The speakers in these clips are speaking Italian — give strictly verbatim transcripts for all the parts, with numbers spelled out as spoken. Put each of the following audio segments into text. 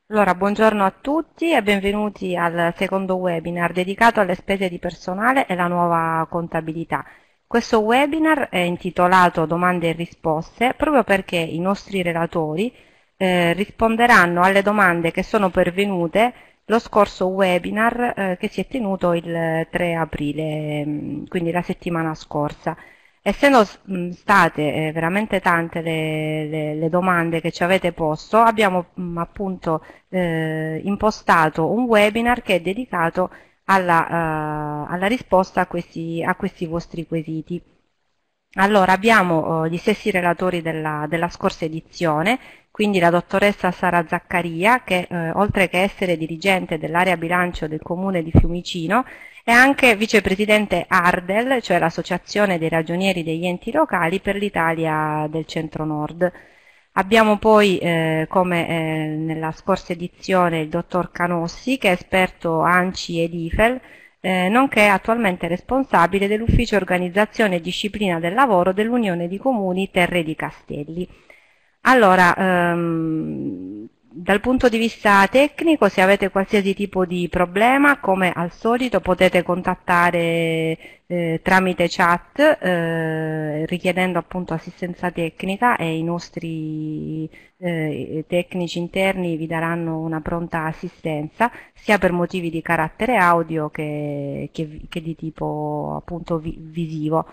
Allora, buongiorno a tutti e benvenuti al secondo webinar dedicato alle spese di personale e la nuova contabilità. Questo webinar è intitolato Domande e risposte proprio perché i nostri relatori eh, risponderanno alle domande che sono pervenute lo scorso webinar eh, che si è tenuto il tre aprile, mh, quindi la settimana scorsa. Essendo mh, state eh, veramente tante le, le- le domande che ci avete posto, abbiamo mh, appunto eh, impostato un webinar che è dedicato alla, eh, alla risposta a questi, a questi vostri quesiti. Allora, abbiamo eh, gli stessi relatori della, della scorsa edizione, quindi la dottoressa Sara Zaccaria, che eh, oltre che essere dirigente dell'area bilancio del comune di Fiumicino, è anche vicepresidente ARDEL, cioè l'Associazione dei Ragionieri degli Enti Locali per l'Italia del Centro-Nord. Abbiamo poi, eh, come eh, nella scorsa edizione, il dottor Canossi, che è esperto ANCI ed IFEL, eh, nonché attualmente responsabile dell'Ufficio Organizzazione e Disciplina del Lavoro dell'Unione di Comuni Terre di Castelli. Allora, ehm, dal punto di vista tecnico, se avete qualsiasi tipo di problema, come al solito potete contattare eh, tramite chat, eh, richiedendo appunto assistenza tecnica e i nostri eh, tecnici interni vi daranno una pronta assistenza, sia per motivi di carattere audio che, che, che di tipo appunto vi, visivo.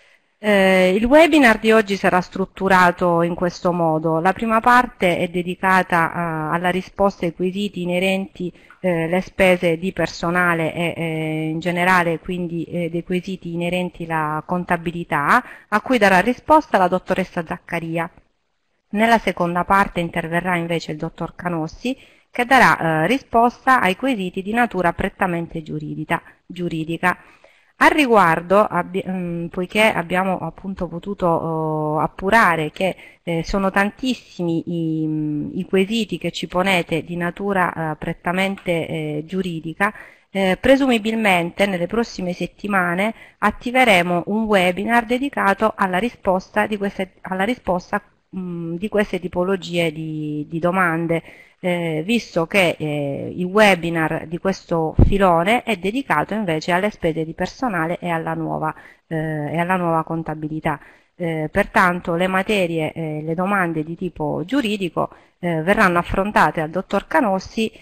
Eh, il webinar di oggi sarà strutturato in questo modo. La prima parte è dedicata a, alla risposta ai quesiti inerenti eh, le spese di personale e eh, in generale quindi eh, dei quesiti inerenti la contabilità, a cui darà risposta la dottoressa Zaccaria. Nella seconda parte interverrà invece il dottor Canossi, che darà eh, risposta ai quesiti di natura prettamente giuridica. giuridica. Al riguardo, abbi- mh, poiché abbiamo appunto potuto oh, appurare che eh, sono tantissimi i, mh, i quesiti che ci ponete di natura eh, prettamente eh, giuridica, eh, presumibilmente nelle prossime settimane attiveremo un webinar dedicato alla risposta di queste, alla risposta, mh, di queste tipologie di, di domande, eh, visto che eh, il webinar di questo filone è dedicato invece alle spese di personale e alla nuova, eh, e alla nuova contabilità. Eh, pertanto le materie e eh, le domande di tipo giuridico eh, verranno affrontate dal dottor Canossi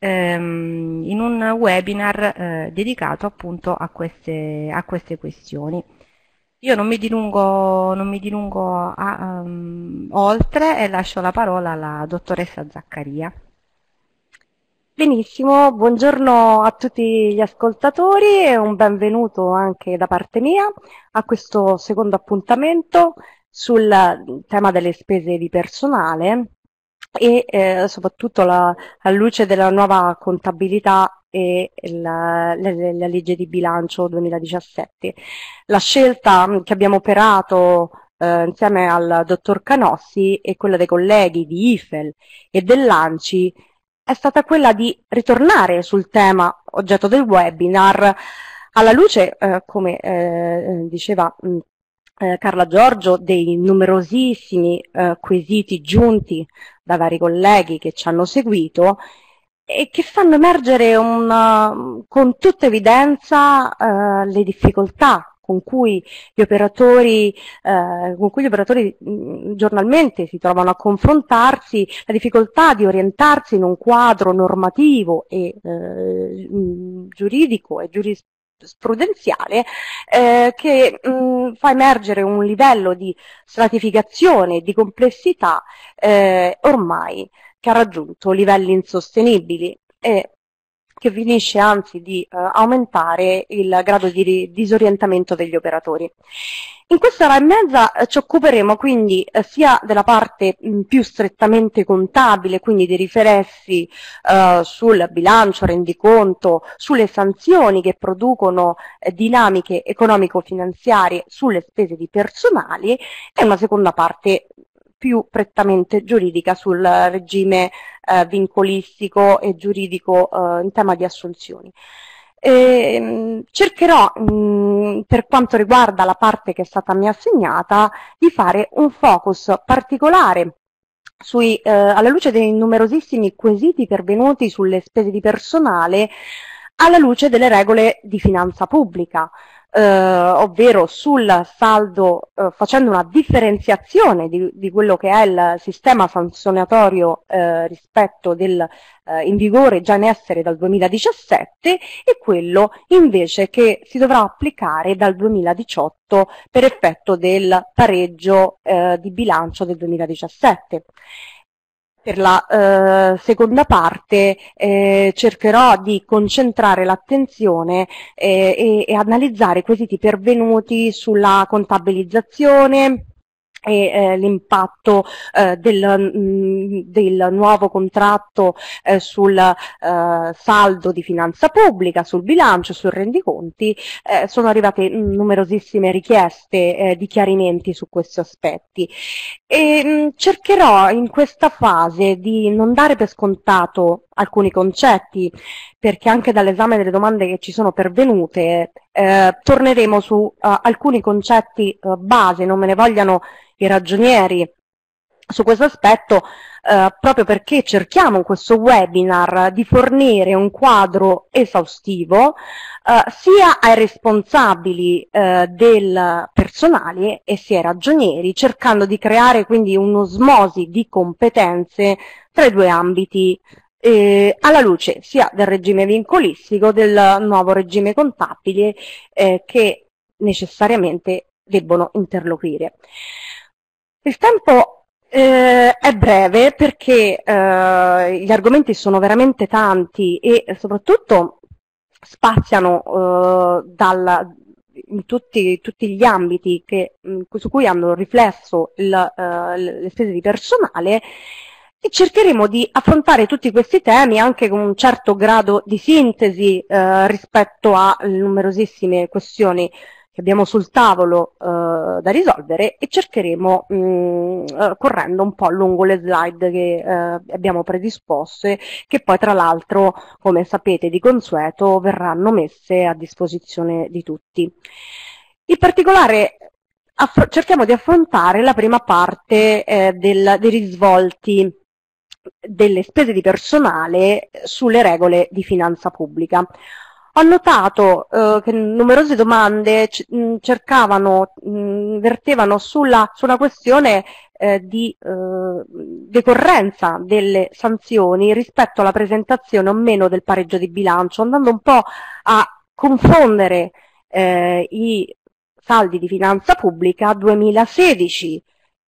ehm, in un webinar eh, dedicato appunto a queste, a queste questioni. Io non mi dilungo, non mi dilungo a, um, oltre e lascio la parola alla dottoressa Zaccaria. Benissimo, buongiorno a tutti gli ascoltatori e un benvenuto anche da parte mia a questo secondo appuntamento sul tema delle spese di personale e eh, soprattutto la, alla luce della nuova contabilità e la, la, la legge di bilancio duemiladiciassette. La scelta che abbiamo operato eh, insieme al dottor Canossi e quella dei colleghi di IFEL e dell'ANCI è stata quella di ritornare sul tema oggetto del webinar alla luce, eh, come eh, diceva mh, eh, Carla Giorgio, dei numerosissimi eh, quesiti giunti da vari colleghi che ci hanno seguito e che fanno emergere una, con tutta evidenza eh, le difficoltà con cui gli operatori, eh, con cui gli operatori mh, giornalmente si trovano a confrontarsi, la difficoltà di orientarsi in un quadro normativo e eh, mh, giuridico e giurisprudenziale eh, che mh, fa emergere un livello di stratificazione e di complessità eh, ormai che ha raggiunto livelli insostenibili e che finisce anzi di eh, aumentare il grado di disorientamento degli operatori. In questa ora e mezza eh, ci occuperemo quindi eh, sia della parte mh, più strettamente contabile, quindi dei riflessi eh, sul bilancio, rendiconto, sulle sanzioni che producono eh, dinamiche economico-finanziarie sulle spese di personali e una seconda parte più prettamente giuridica sul regime eh, vincolistico e giuridico eh, in tema di assunzioni. E, cercherò, mh, per quanto riguarda la parte che è stata a me assegnata, di fare un focus particolare sui, eh, alla luce dei numerosissimi quesiti pervenuti sulle spese di personale, alla luce delle regole di finanza pubblica, eh, ovvero sul saldo, eh, facendo una differenziazione di, di quello che è il sistema sanzionatorio eh, rispetto del eh, in vigore già in essere dal duemiladiciassette e quello invece che si dovrà applicare dal duemiladiciotto per effetto del pareggio eh, di bilancio del duemiladiciassette. Per la eh, seconda parte eh, cercherò di concentrare l'attenzione eh, e, e analizzare i quesiti pervenuti sulla contabilizzazione e eh, l'impatto eh, del, mh, del nuovo contratto eh, sul eh, saldo di finanza pubblica, sul bilancio, sui rendiconti. Eh, sono arrivate mh, numerosissime richieste eh, di chiarimenti su questi aspetti e mh, cercherò in questa fase di non dare per scontato alcuni concetti, perché anche dall'esame delle domande che ci sono pervenute eh, torneremo su uh, alcuni concetti uh, base, non me ne vogliano i ragionieri su questo aspetto, eh, proprio perché cerchiamo in questo webinar di fornire un quadro esaustivo eh, sia ai responsabili eh, del personale e sia ai ragionieri, cercando di creare quindi un'osmosi di competenze tra i due ambiti, eh, alla luce sia del regime vincolistico, del nuovo regime contabile eh, che necessariamente debbono interloquire. Il tempo eh, è breve perché eh, gli argomenti sono veramente tanti e soprattutto spaziano eh, dal, in tutti, tutti gli ambiti che, mh, su cui hanno riflesso il, eh, le spese di personale, e cercheremo di affrontare tutti questi temi anche con un certo grado di sintesi eh, rispetto a numerosissime questioni che abbiamo sul tavolo eh, da risolvere, e cercheremo mh, eh, correndo un po' lungo le slide che eh, abbiamo predisposte, che poi tra l'altro, come sapete di consueto, verranno messe a disposizione di tutti. In particolare cerchiamo di affrontare la prima parte eh, del, dei risvolti delle spese di personale sulle regole di finanza pubblica. Ho notato eh, che numerose domande cercavano, mh, vertevano sulla, sulla questione eh, di eh, decorrenza delle sanzioni rispetto alla presentazione o meno del pareggio di bilancio, andando un po' a confondere eh, i saldi di finanza pubblica duemilasedici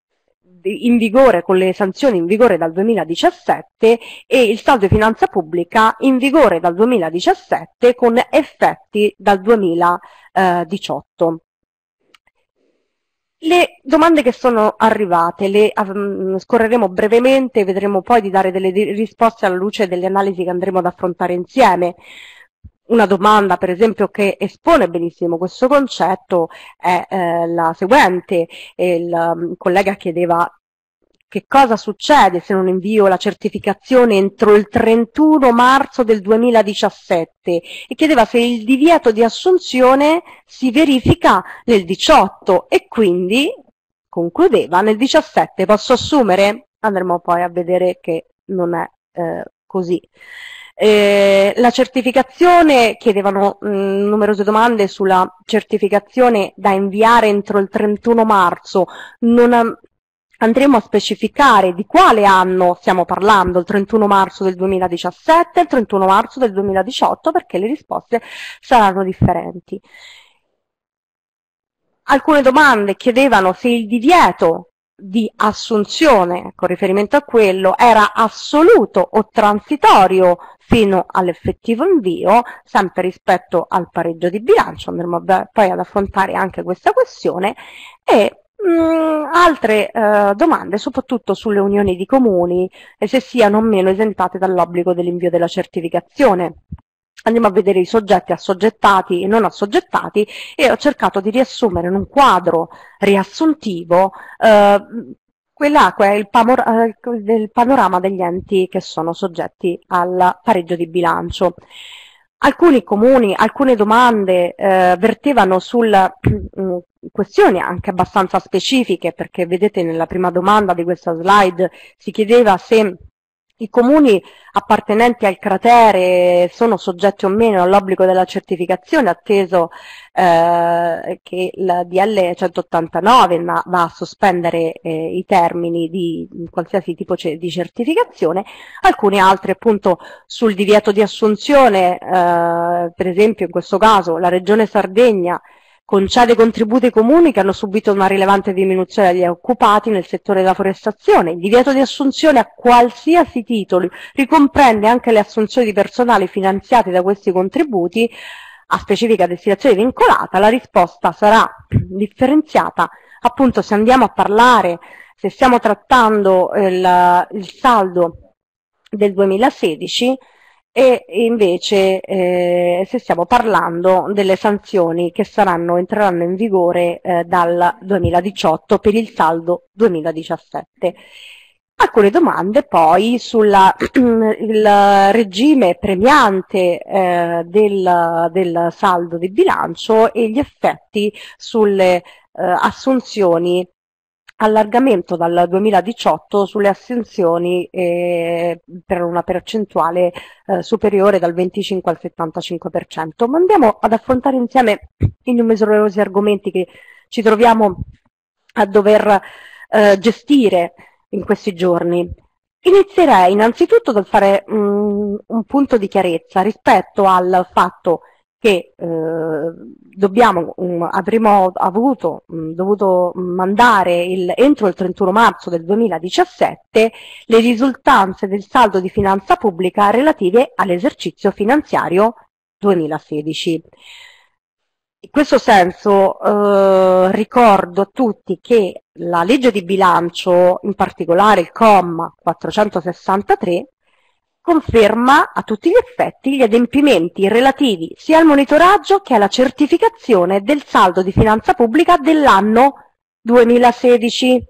in vigore, con le sanzioni in vigore dal duemiladiciassette, e il saldo di finanza pubblica in vigore dal duemiladiciassette con effetti dal duemiladiciotto. Le domande che sono arrivate le um, scorreremo brevemente, vedremo poi di dare delle risposte alla luce delle analisi che andremo ad affrontare insieme. Una domanda, per esempio, che espone benissimo questo concetto è eh, la seguente. Il um, collega chiedeva che cosa succede se non invio la certificazione entro il trentuno marzo del duemiladiciassette, e chiedeva se il divieto di assunzione si verifica nel diciotto e quindi concludeva nel diciassette posso assumere? Andremo poi a vedere che non è eh, così. Eh, la certificazione, chiedevano mh, numerose domande sulla certificazione da inviare entro il trentuno marzo, non andremo a specificare di quale anno stiamo parlando, il trentuno marzo del duemiladiciassette, il trentuno marzo del duemiladiciotto, perché le risposte saranno differenti. Alcune domande chiedevano se il divieto di assunzione, con riferimento a quello, era assoluto o transitorio fino all'effettivo invio, sempre rispetto al pareggio di bilancio. Andremo poi ad affrontare anche questa questione, e mh, altre eh, domande soprattutto sulle unioni di comuni e se siano o meno esentate dall'obbligo dell'invio della certificazione. Andiamo a vedere i soggetti assoggettati e non assoggettati, e ho cercato di riassumere in un quadro riassuntivo eh, quell'acqua è il, il panorama degli enti che sono soggetti al pareggio di bilancio. Alcuni comuni, alcune domande eh, vertevano su questioni anche abbastanza specifiche, perché vedete nella prima domanda di questa slide si chiedeva se i comuni appartenenti al cratere sono soggetti o meno all'obbligo della certificazione, atteso eh, che il D L centottantanove va a sospendere eh, i termini di qualsiasi tipo di certificazione. Alcuni altri appunto sul divieto di assunzione, eh, per esempio in questo caso la Regione Sardegna concede contributi ai comuni che hanno subito una rilevante diminuzione degli occupati nel settore della forestazione. Il divieto di assunzione a qualsiasi titolo ricomprende anche le assunzioni di personale finanziate da questi contributi a specifica destinazione vincolata. La risposta sarà differenziata appunto se andiamo a parlare, se stiamo trattando il, il saldo del duemilasedici, e invece eh, se stiamo parlando delle sanzioni che saranno, entreranno in vigore eh, dal duemiladiciotto per il saldo duemiladiciassette. Alcune domande poi sul regime premiante eh, del, del saldo di bilancio e gli effetti sulle eh, assunzioni, allargamento dal duemiladiciotto sulle assunzioni eh, per una percentuale eh, superiore dal venticinque al settantacinque per cento. Ma andiamo ad affrontare insieme i numerosi argomenti che ci troviamo a dover eh, gestire in questi giorni. Inizierei innanzitutto dal fare um, un punto di chiarezza rispetto al fatto che eh, dobbiamo, um, avremo avuto, um, dovuto mandare il, entro il trentuno marzo del duemiladiciassette le risultanze del saldo di finanza pubblica relative all'esercizio finanziario duemilasedici. In questo senso eh, ricordo a tutti che la legge di bilancio, in particolare il comma quattrocentosessantatré, conferma a tutti gli effetti gli adempimenti relativi sia al monitoraggio che alla certificazione del saldo di finanza pubblica dell'anno duemilasedici,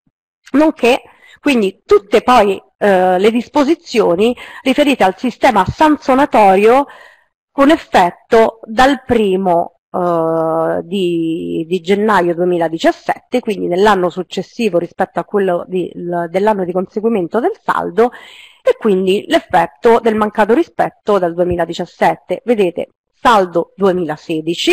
nonché quindi tutte poi eh, le disposizioni riferite al sistema sanzionatorio con effetto dal primo Uh, di, di gennaio duemiladiciassette, quindi nell'anno successivo rispetto a quello di, dell'anno di conseguimento del saldo, e quindi l'effetto del mancato rispetto dal duemiladiciassette. Vedete, saldo duemilasedici,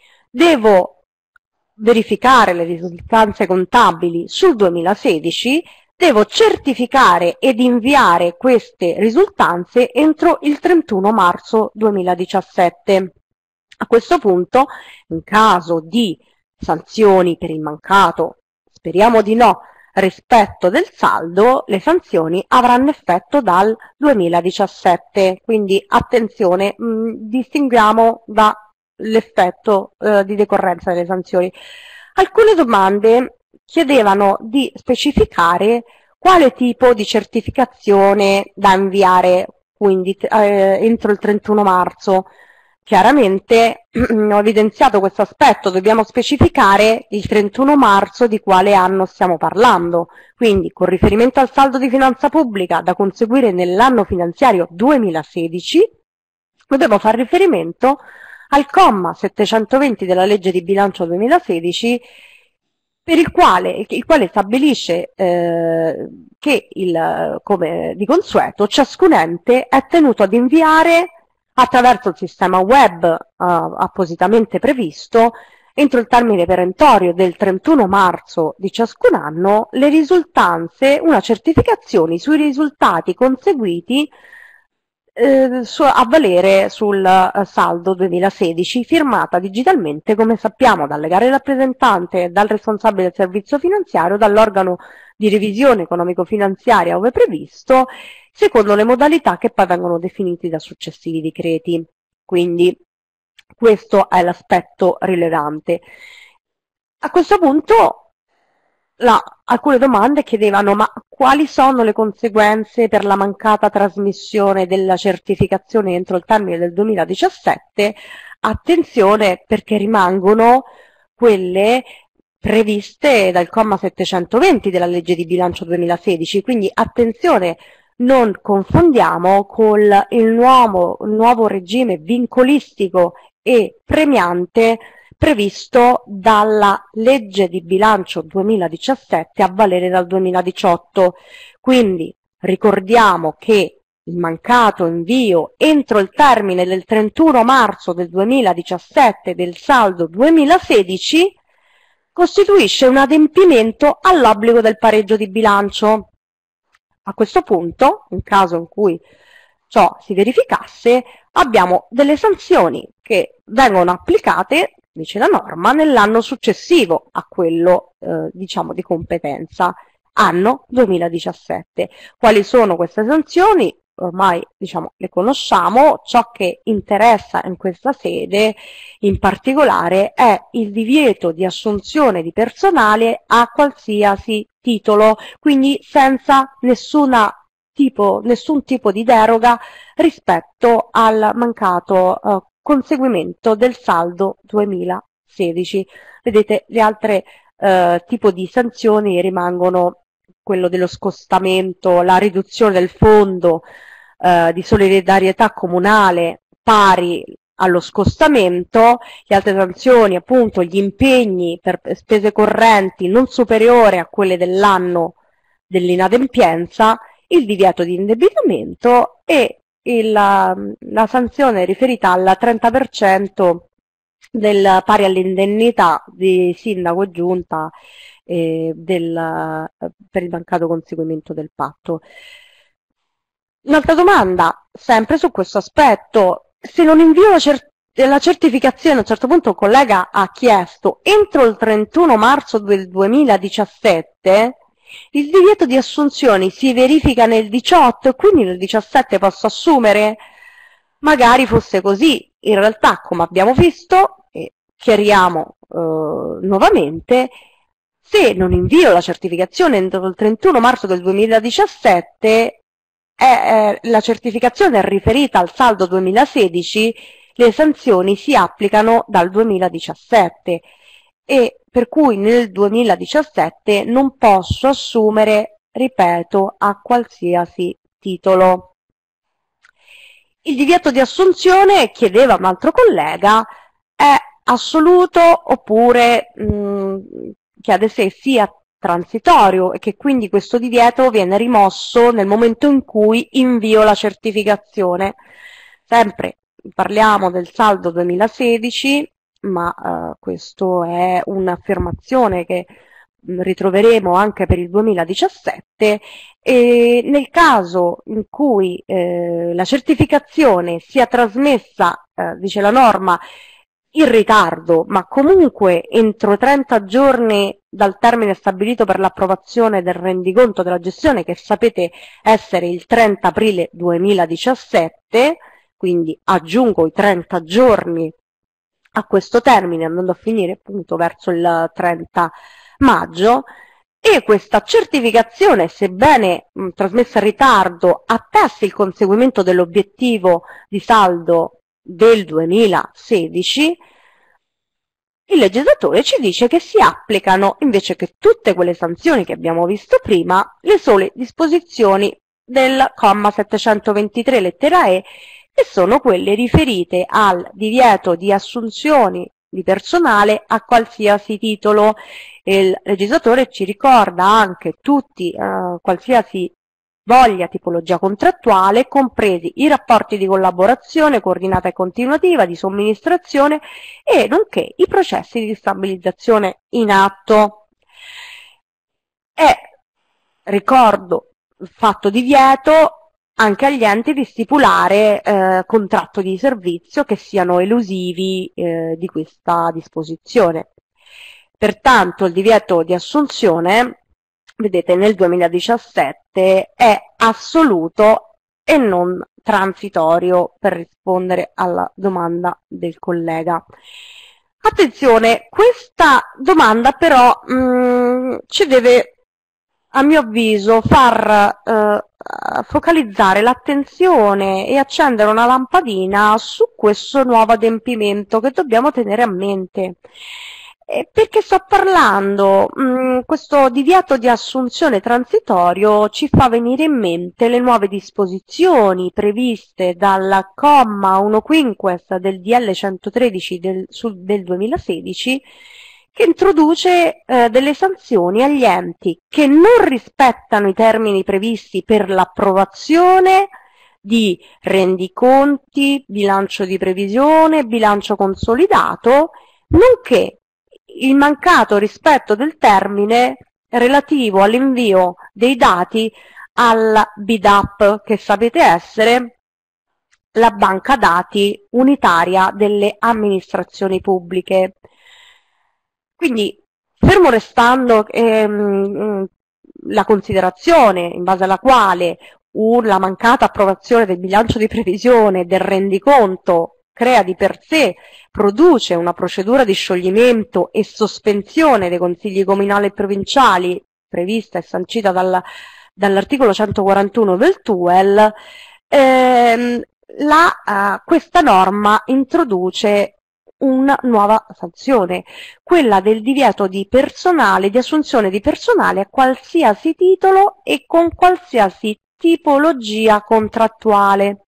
devo verificare le risultanze contabili sul duemilasedici, devo certificare ed inviare queste risultanze entro il trentuno marzo duemiladiciassette. A questo punto, in caso di sanzioni per il mancato, speriamo di no, rispetto del saldo, le sanzioni avranno effetto dal duemiladiciassette, quindi attenzione, mh, distinguiamo dall'effetto eh, di decorrenza delle sanzioni. Alcune domande chiedevano di specificare quale tipo di certificazione da inviare, quindi eh, entro il trentuno marzo. Chiaramente ho evidenziato questo aspetto, dobbiamo specificare il trentuno marzo di quale anno stiamo parlando, quindi con riferimento al saldo di finanza pubblica da conseguire nell'anno finanziario duemilasedici, dobbiamo fare riferimento al comma settecentoventi della legge di bilancio duemilasedici, per il quale, il quale stabilisce eh, che, il, come di consueto, ciascun ente è tenuto ad inviare attraverso il sistema web eh, appositamente previsto, entro il termine perentorio del trentuno marzo di ciascun anno, le risultanze, una certificazione sui risultati conseguiti eh, su, a valere sul eh, saldo duemilasedici, firmata digitalmente, come sappiamo, dal legale rappresentante, dal responsabile del servizio finanziario, dall'organo di revisione economico-finanziaria ove previsto, secondo le modalità che poi vengono definite da successivi decreti. Quindi questo è l'aspetto rilevante. A questo punto la, alcune domande chiedevano: ma quali sono le conseguenze per la mancata trasmissione della certificazione entro il termine del duemiladiciassette? Attenzione, perché rimangono quelle previste dal comma settecentoventi della legge di bilancio duemilasedici, quindi attenzione, non confondiamo con il nuovo, nuovo regime vincolistico e premiante previsto dalla legge di bilancio duemiladiciassette a valere dal duemiladiciotto. Quindi ricordiamo che il mancato invio entro il termine del trentuno marzo del duemiladiciassette del saldo duemilasedici costituisce un adempimento all'obbligo del pareggio di bilancio. A questo punto, in caso in cui ciò si verificasse, abbiamo delle sanzioni che vengono applicate, dice la norma, nell'anno successivo a quello eh, diciamo di competenza, anno duemiladiciassette. Quali sono queste sanzioni? Ormai diciamo le conosciamo. Ciò che interessa in questa sede in particolare è il divieto di assunzione di personale a qualsiasi titolo, quindi senza nessuna tipo, nessun tipo di deroga rispetto al mancato eh, conseguimento del saldo duemilasedici. Vedete, le altre eh, tipo di sanzioni rimangono quello dello scostamento, la riduzione del fondo eh, di solidarietà comunale pari allo scostamento, le altre sanzioni, appunto, gli impegni per spese correnti non superiore a quelle dell'anno dell'inadempienza, il divieto di indebitamento e il, la, la sanzione riferita al trenta per cento del pari all'indennità di sindaco e giunta eh, del, per il mancato conseguimento del patto. Un'altra domanda, sempre su questo aspetto: se non invio la, cer la certificazione, a un certo punto un collega ha chiesto, entro il trentuno marzo del duemiladiciassette, il divieto di assunzioni si verifica nel diciotto e quindi nel diciassette posso assumere? Magari fosse così. In realtà, come abbiamo visto, e chiariamo eh, nuovamente, se non invio la certificazione entro il trentuno marzo del duemiladiciassette, è, eh, la certificazione è riferita al saldo duemilasedici, le sanzioni si applicano dal duemiladiciassette e per cui nel duemiladiciassette non posso assumere, ripeto, a qualsiasi titolo. Il divieto di assunzione, chiedeva un altro collega, è assoluto oppure mh, chiede se sia transitorio e che quindi questo divieto viene rimosso nel momento in cui invio la certificazione. Sempre parliamo del saldo duemilasedici, ma eh, questo è un'affermazione che ritroveremo anche per il duemiladiciassette, e nel caso in cui eh, la certificazione sia trasmessa, eh, dice la norma, in ritardo, ma comunque entro trenta giorni dal termine stabilito per l'approvazione del rendiconto della gestione, che sapete essere il trenta aprile duemiladiciassette, quindi aggiungo i trenta giorni a questo termine, andando a finire appunto verso il trenta maggio, e questa certificazione, sebbene mh, trasmessa in ritardo, attesti il conseguimento dell'obiettivo di saldo del duemilasedici, il legislatore ci dice che si applicano, invece che tutte quelle sanzioni che abbiamo visto prima, le sole disposizioni del comma settecentoventitré lettera E, che sono quelle riferite al divieto di assunzioni di personale a qualsiasi titolo. Il legislatore ci ricorda anche tutti, eh, qualsiasi voglia tipologia contrattuale, compresi i rapporti di collaborazione coordinata e continuativa, di somministrazione e nonché i processi di stabilizzazione in atto. E ricordo il fatto divieto anche agli enti di stipulare eh, contratto di servizio che siano elusivi eh, di questa disposizione. Pertanto il divieto di assunzione, vedete, nel duemiladiciassette è assoluto e non transitorio, per rispondere alla domanda del collega. Attenzione, questa domanda però mh, ci deve, a mio avviso, far eh, focalizzare l'attenzione e accendere una lampadina su questo nuovo adempimento che dobbiamo tenere a mente. E perché sto parlando? Mm, questo divieto di assunzione transitorio ci fa venire in mente le nuove disposizioni previste dal comma uno quinques del D L centotredici del, sul, del duemilasedici, che introduce eh, delle sanzioni agli enti che non rispettano i termini previsti per l'approvazione di rendiconti, bilancio di previsione, bilancio consolidato, nonché il mancato rispetto del termine relativo all'invio dei dati alla B I D A P, che sapete essere la banca dati unitaria delle amministrazioni pubbliche. Quindi, fermo restando ehm, la considerazione in base alla quale la mancata approvazione del bilancio di previsione del rendiconto crea di per sé, produce una procedura di scioglimento e sospensione dei consigli comunali e provinciali prevista e sancita dal, dall'articolo centoquarantuno del T U E L, ehm, la, uh, questa norma introduce una nuova sanzione, quella del divieto di personale, di assunzione di personale a qualsiasi titolo e con qualsiasi tipologia contrattuale.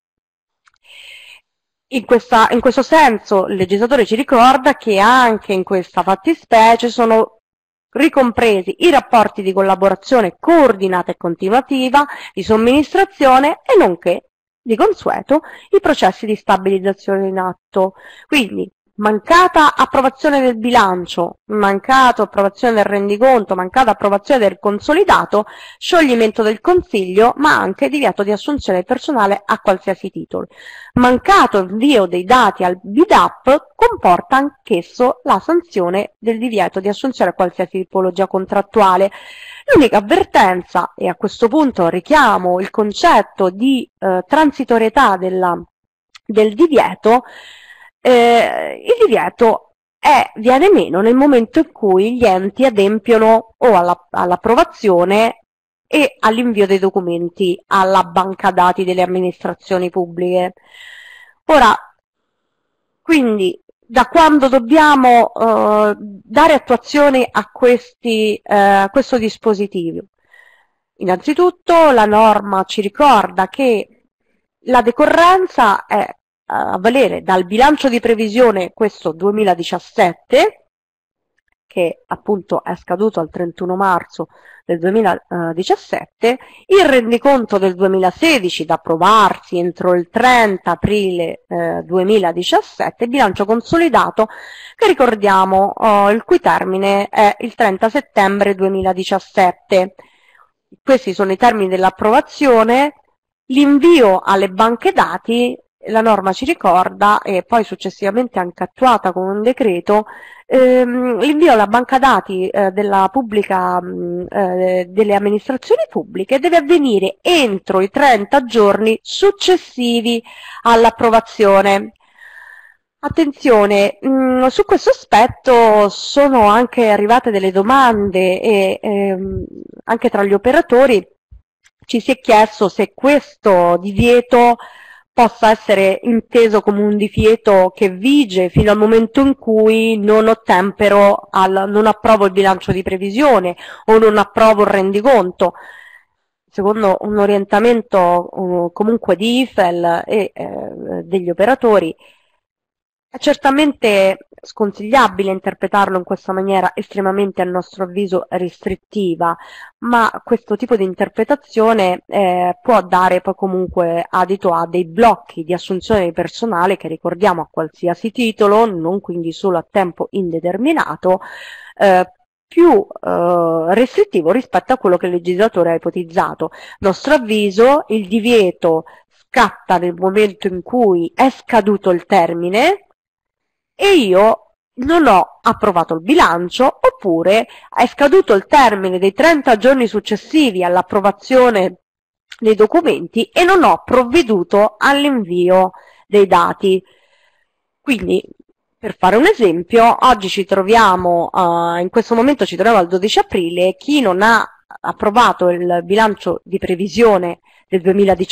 In, questa, in questo senso il legislatore ci ricorda che anche in questa fattispecie sono ricompresi i rapporti di collaborazione coordinata e continuativa, di somministrazione e nonché, di consueto, i processi di stabilizzazione in atto. Quindi, mancata approvazione del bilancio, mancata approvazione del rendiconto, mancata approvazione del consolidato, scioglimento del consiglio, ma anche divieto di assunzione del personale a qualsiasi titolo. Mancato invio dei dati al B I D A P comporta anch'esso la sanzione del divieto di assunzione a qualsiasi tipologia contrattuale. L'unica avvertenza, e a questo punto richiamo il concetto di eh, transitorietà della, del divieto, Eh, il divieto è, viene meno nel momento in cui gli enti adempiono o alla, all'approvazione e all'invio dei documenti alla banca dati delle amministrazioni pubbliche. Ora, quindi, da quando dobbiamo eh, dare attuazione a questi, eh, questo dispositivo? Innanzitutto la norma ci ricorda che la decorrenza è a valere dal bilancio di previsione, questo duemiladiciassette, che appunto è scaduto al trentuno marzo del duemiladiciassette, il rendiconto del duemilasedici da approvarsi entro il trenta aprile eh, duemiladiciassette, il bilancio consolidato che ricordiamo oh, il cui termine è il trenta settembre duemiladiciassette. Questi sono i termini dell'approvazione. L'invio alle banche dati, la norma ci ricorda, e poi successivamente anche attuata con un decreto, ehm, l'invio alla banca dati eh, della pubblica, mh, eh, delle amministrazioni pubbliche deve avvenire entro i trenta giorni successivi all'approvazione. Attenzione, mh, su questo aspetto sono anche arrivate delle domande e ehm, anche tra gli operatori ci si è chiesto se questo divieto possa essere inteso come un divieto che vige fino al momento in cui non ottempero, al, non approvo il bilancio di previsione o non approvo il rendiconto. Secondo un orientamento uh, comunque di I F E L e eh, degli operatori, è certamente sconsigliabile interpretarlo in questa maniera estremamente, a nostro avviso, restrittiva, ma questo tipo di interpretazione eh, può dare poi comunque adito a dei blocchi di assunzione di personale che, ricordiamo, a qualsiasi titolo, non quindi solo a tempo indeterminato, eh, più eh, restrittivo rispetto a quello che il legislatore ha ipotizzato. A nostro avviso il divieto scatta nel momento in cui è scaduto il termine e io non ho approvato il bilancio, oppure è scaduto il termine dei trenta giorni successivi all'approvazione dei documenti e non ho provveduto all'invio dei dati. Quindi, per fare un esempio, oggi ci troviamo, uh, in questo momento ci troviamo al dodici aprile, chi non ha approvato il bilancio di previsione del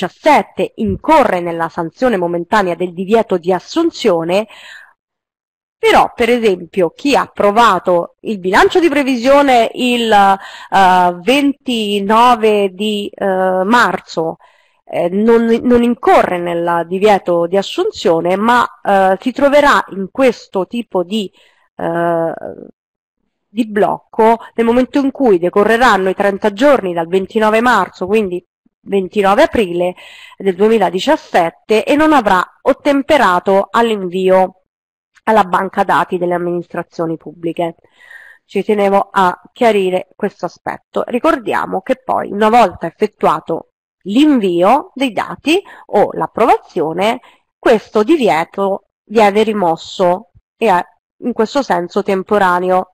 duemiladiciassette incorre nella sanzione momentanea del divieto di assunzione, Però, per esempio, chi ha approvato il bilancio di previsione il uh, ventinove di uh, marzo eh, non, non incorre nel divieto di assunzione, ma uh, si troverà in questo tipo di, uh, di blocco nel momento in cui decorreranno i trenta giorni dal ventinove marzo, quindi ventinove aprile del duemiladiciassette, e non avrà ottemperato all'invio alla banca dati delle amministrazioni pubbliche. Ci tenevo a chiarire questo aspetto. Ricordiamo che poi, una volta effettuato l'invio dei dati o l'approvazione, questo divieto viene rimosso e è in questo senso temporaneo.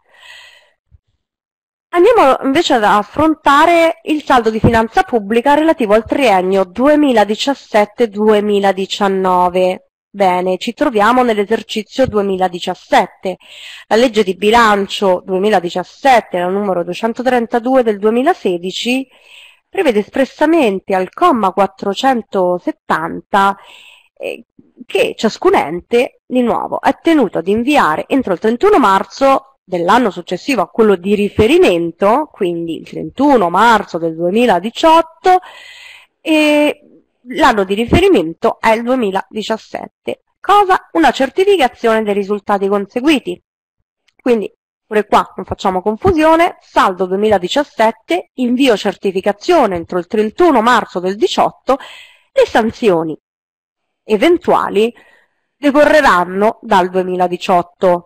Andiamo invece ad affrontare il saldo di finanza pubblica relativo al triennio duemiladiciassette duemiladiciannove. Bene, ci troviamo nell'esercizio duemiladiciassette. La legge di bilancio duemiladiciassette, la numero duecentotrentadue del duemilasedici, prevede espressamente al comma quattrocentosettanta eh, che ciascun ente, di nuovo, è tenuto ad inviare entro il trentuno marzo dell'anno successivo a quello di riferimento, quindi il trentuno marzo del duemiladiciotto, e l'anno di riferimento è il duemiladiciassette. Cosa? Una certificazione dei risultati conseguiti. Quindi, pure qua non facciamo confusione, saldo duemiladiciassette, invio certificazione entro il trentuno marzo del diciotto, le sanzioni eventuali decorreranno dal duemiladiciotto.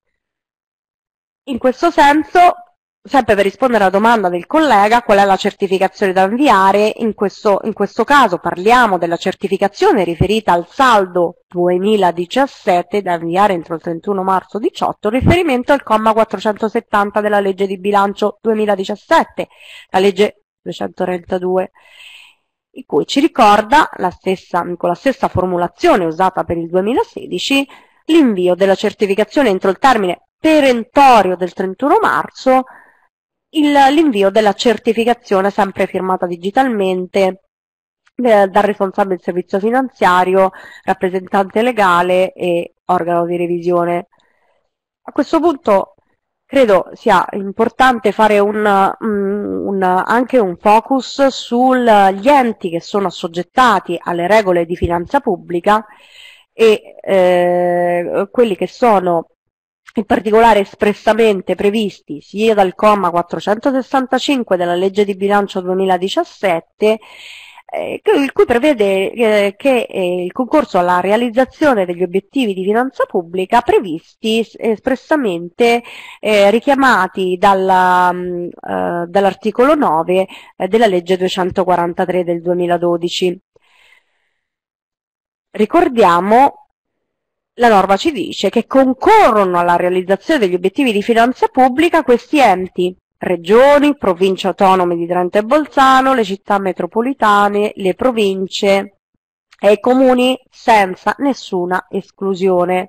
In questo senso, sempre per rispondere alla domanda del collega, qual è la certificazione da inviare, in questo, in questo caso parliamo della certificazione riferita al saldo duemiladiciassette da inviare entro il trentuno marzo diciotto, riferimento al comma quattrocentosettanta della legge di bilancio duemiladiciassette, la legge duecentotrentadue, in cui ci ricorda, la stessa, con la stessa formulazione usata per il duemilasedici, l'invio della certificazione entro il termine perentorio del trentuno marzo, l'invio della certificazione sempre firmata digitalmente eh, dal responsabile del servizio finanziario, rappresentante legale e organo di revisione. A questo punto credo sia importante fare un, un, un, anche un focus sugli enti che sono assoggettati alle regole di finanza pubblica e eh, quelli che sono in particolare espressamente previsti sia dal comma quattrocentosessantacinque della legge di bilancio duemiladiciassette, eh, il cui prevede eh, che eh, il concorso alla realizzazione degli obiettivi di finanza pubblica previsti espressamente eh, richiamati dalla, mh, eh, dall'articolo nove eh, della legge duecentoquarantatré del duemiladodici. Ricordiamo, la norma ci dice che concorrono alla realizzazione degli obiettivi di finanza pubblica questi enti: regioni, province autonome di Trento e Bolzano, le città metropolitane, le province e i comuni, senza nessuna esclusione.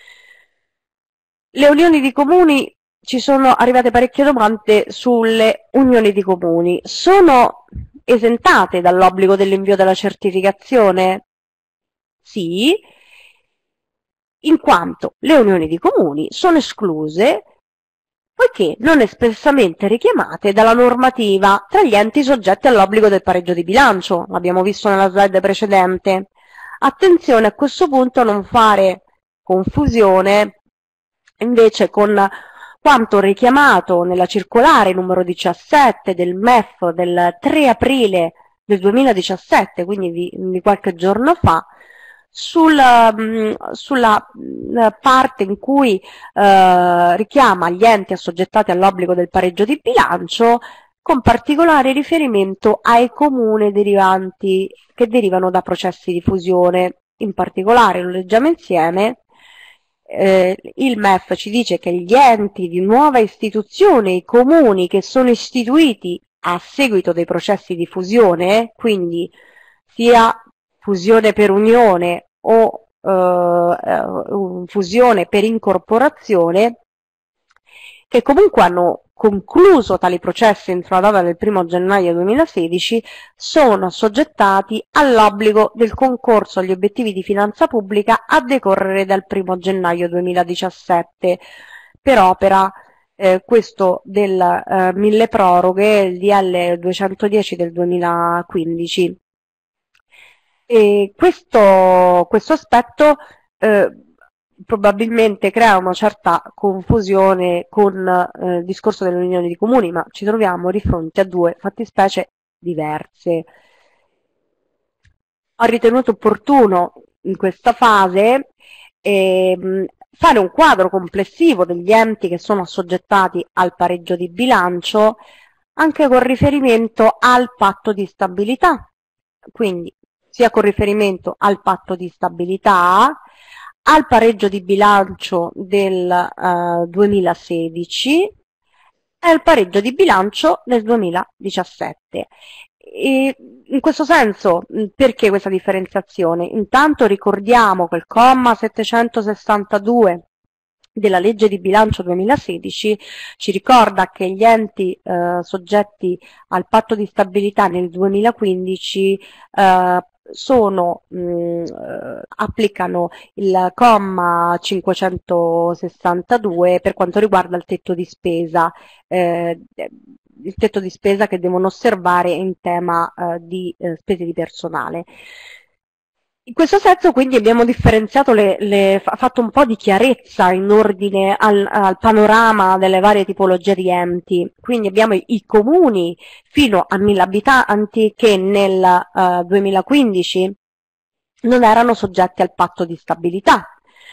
Le unioni di comuni, ci sono arrivate parecchie domande sulle unioni di comuni. Sono esentate dall'obbligo dell'invio della certificazione? Sì, in quanto le unioni di comuni sono escluse poiché non espressamente richiamate dalla normativa tra gli enti soggetti all'obbligo del pareggio di bilancio, l'abbiamo visto nella slide precedente. Attenzione a questo punto a non fare confusione invece con quanto richiamato nella circolare numero diciassette del M E F del tre aprile del duemiladiciassette, quindi di, di qualche giorno fa, Sulla, sulla parte in cui eh, richiama gli enti assoggettati all'obbligo del pareggio di bilancio, con particolare riferimento ai comuni derivanti, che derivano da processi di fusione. In particolare, lo leggiamo insieme, eh, il M E F ci dice che gli enti di nuova istituzione, i comuni che sono istituiti a seguito dei processi di fusione, quindi sia fusione per unione o eh, fusione per incorporazione, che comunque hanno concluso tali processi entro la data del primo gennaio duemilasedici, sono assoggettati all'obbligo del concorso agli obiettivi di finanza pubblica a decorrere dal primo gennaio duemiladiciassette, per opera eh, questo del eh, mille proroghe, il D L duecentodieci del duemilaquindici. E questo, questo aspetto eh, probabilmente crea una certa confusione con eh, il discorso delle unioni di comuni, ma ci troviamo di fronte a due fattispecie diverse. Ho ritenuto opportuno in questa fase ehm, fare un quadro complessivo degli enti che sono assoggettati al pareggio di bilancio, anche con riferimento al patto di stabilità, quindi sia con riferimento al patto di stabilità, al pareggio di bilancio del eh, duemilasedici e al pareggio di bilancio del duemiladiciassette. E in questo senso, perché questa differenziazione? Intanto ricordiamo che il comma settecentosessantadue della legge di bilancio duemilasedici ci ricorda che gli enti eh, soggetti al patto di stabilità nel duemilaquindici eh, sono, mh, applicano il comma cinquecentosessantadue per quanto riguarda il tetto di spesa, eh, il tetto di spesa che devono osservare in tema eh, di eh, spese di personale. In questo senso quindi abbiamo differenziato, le, le, fatto un po' di chiarezza in ordine al, al panorama delle varie tipologie di enti. Quindi abbiamo i, i comuni fino a mille abitanti che nel uh, duemilaquindici non erano soggetti al patto di stabilità,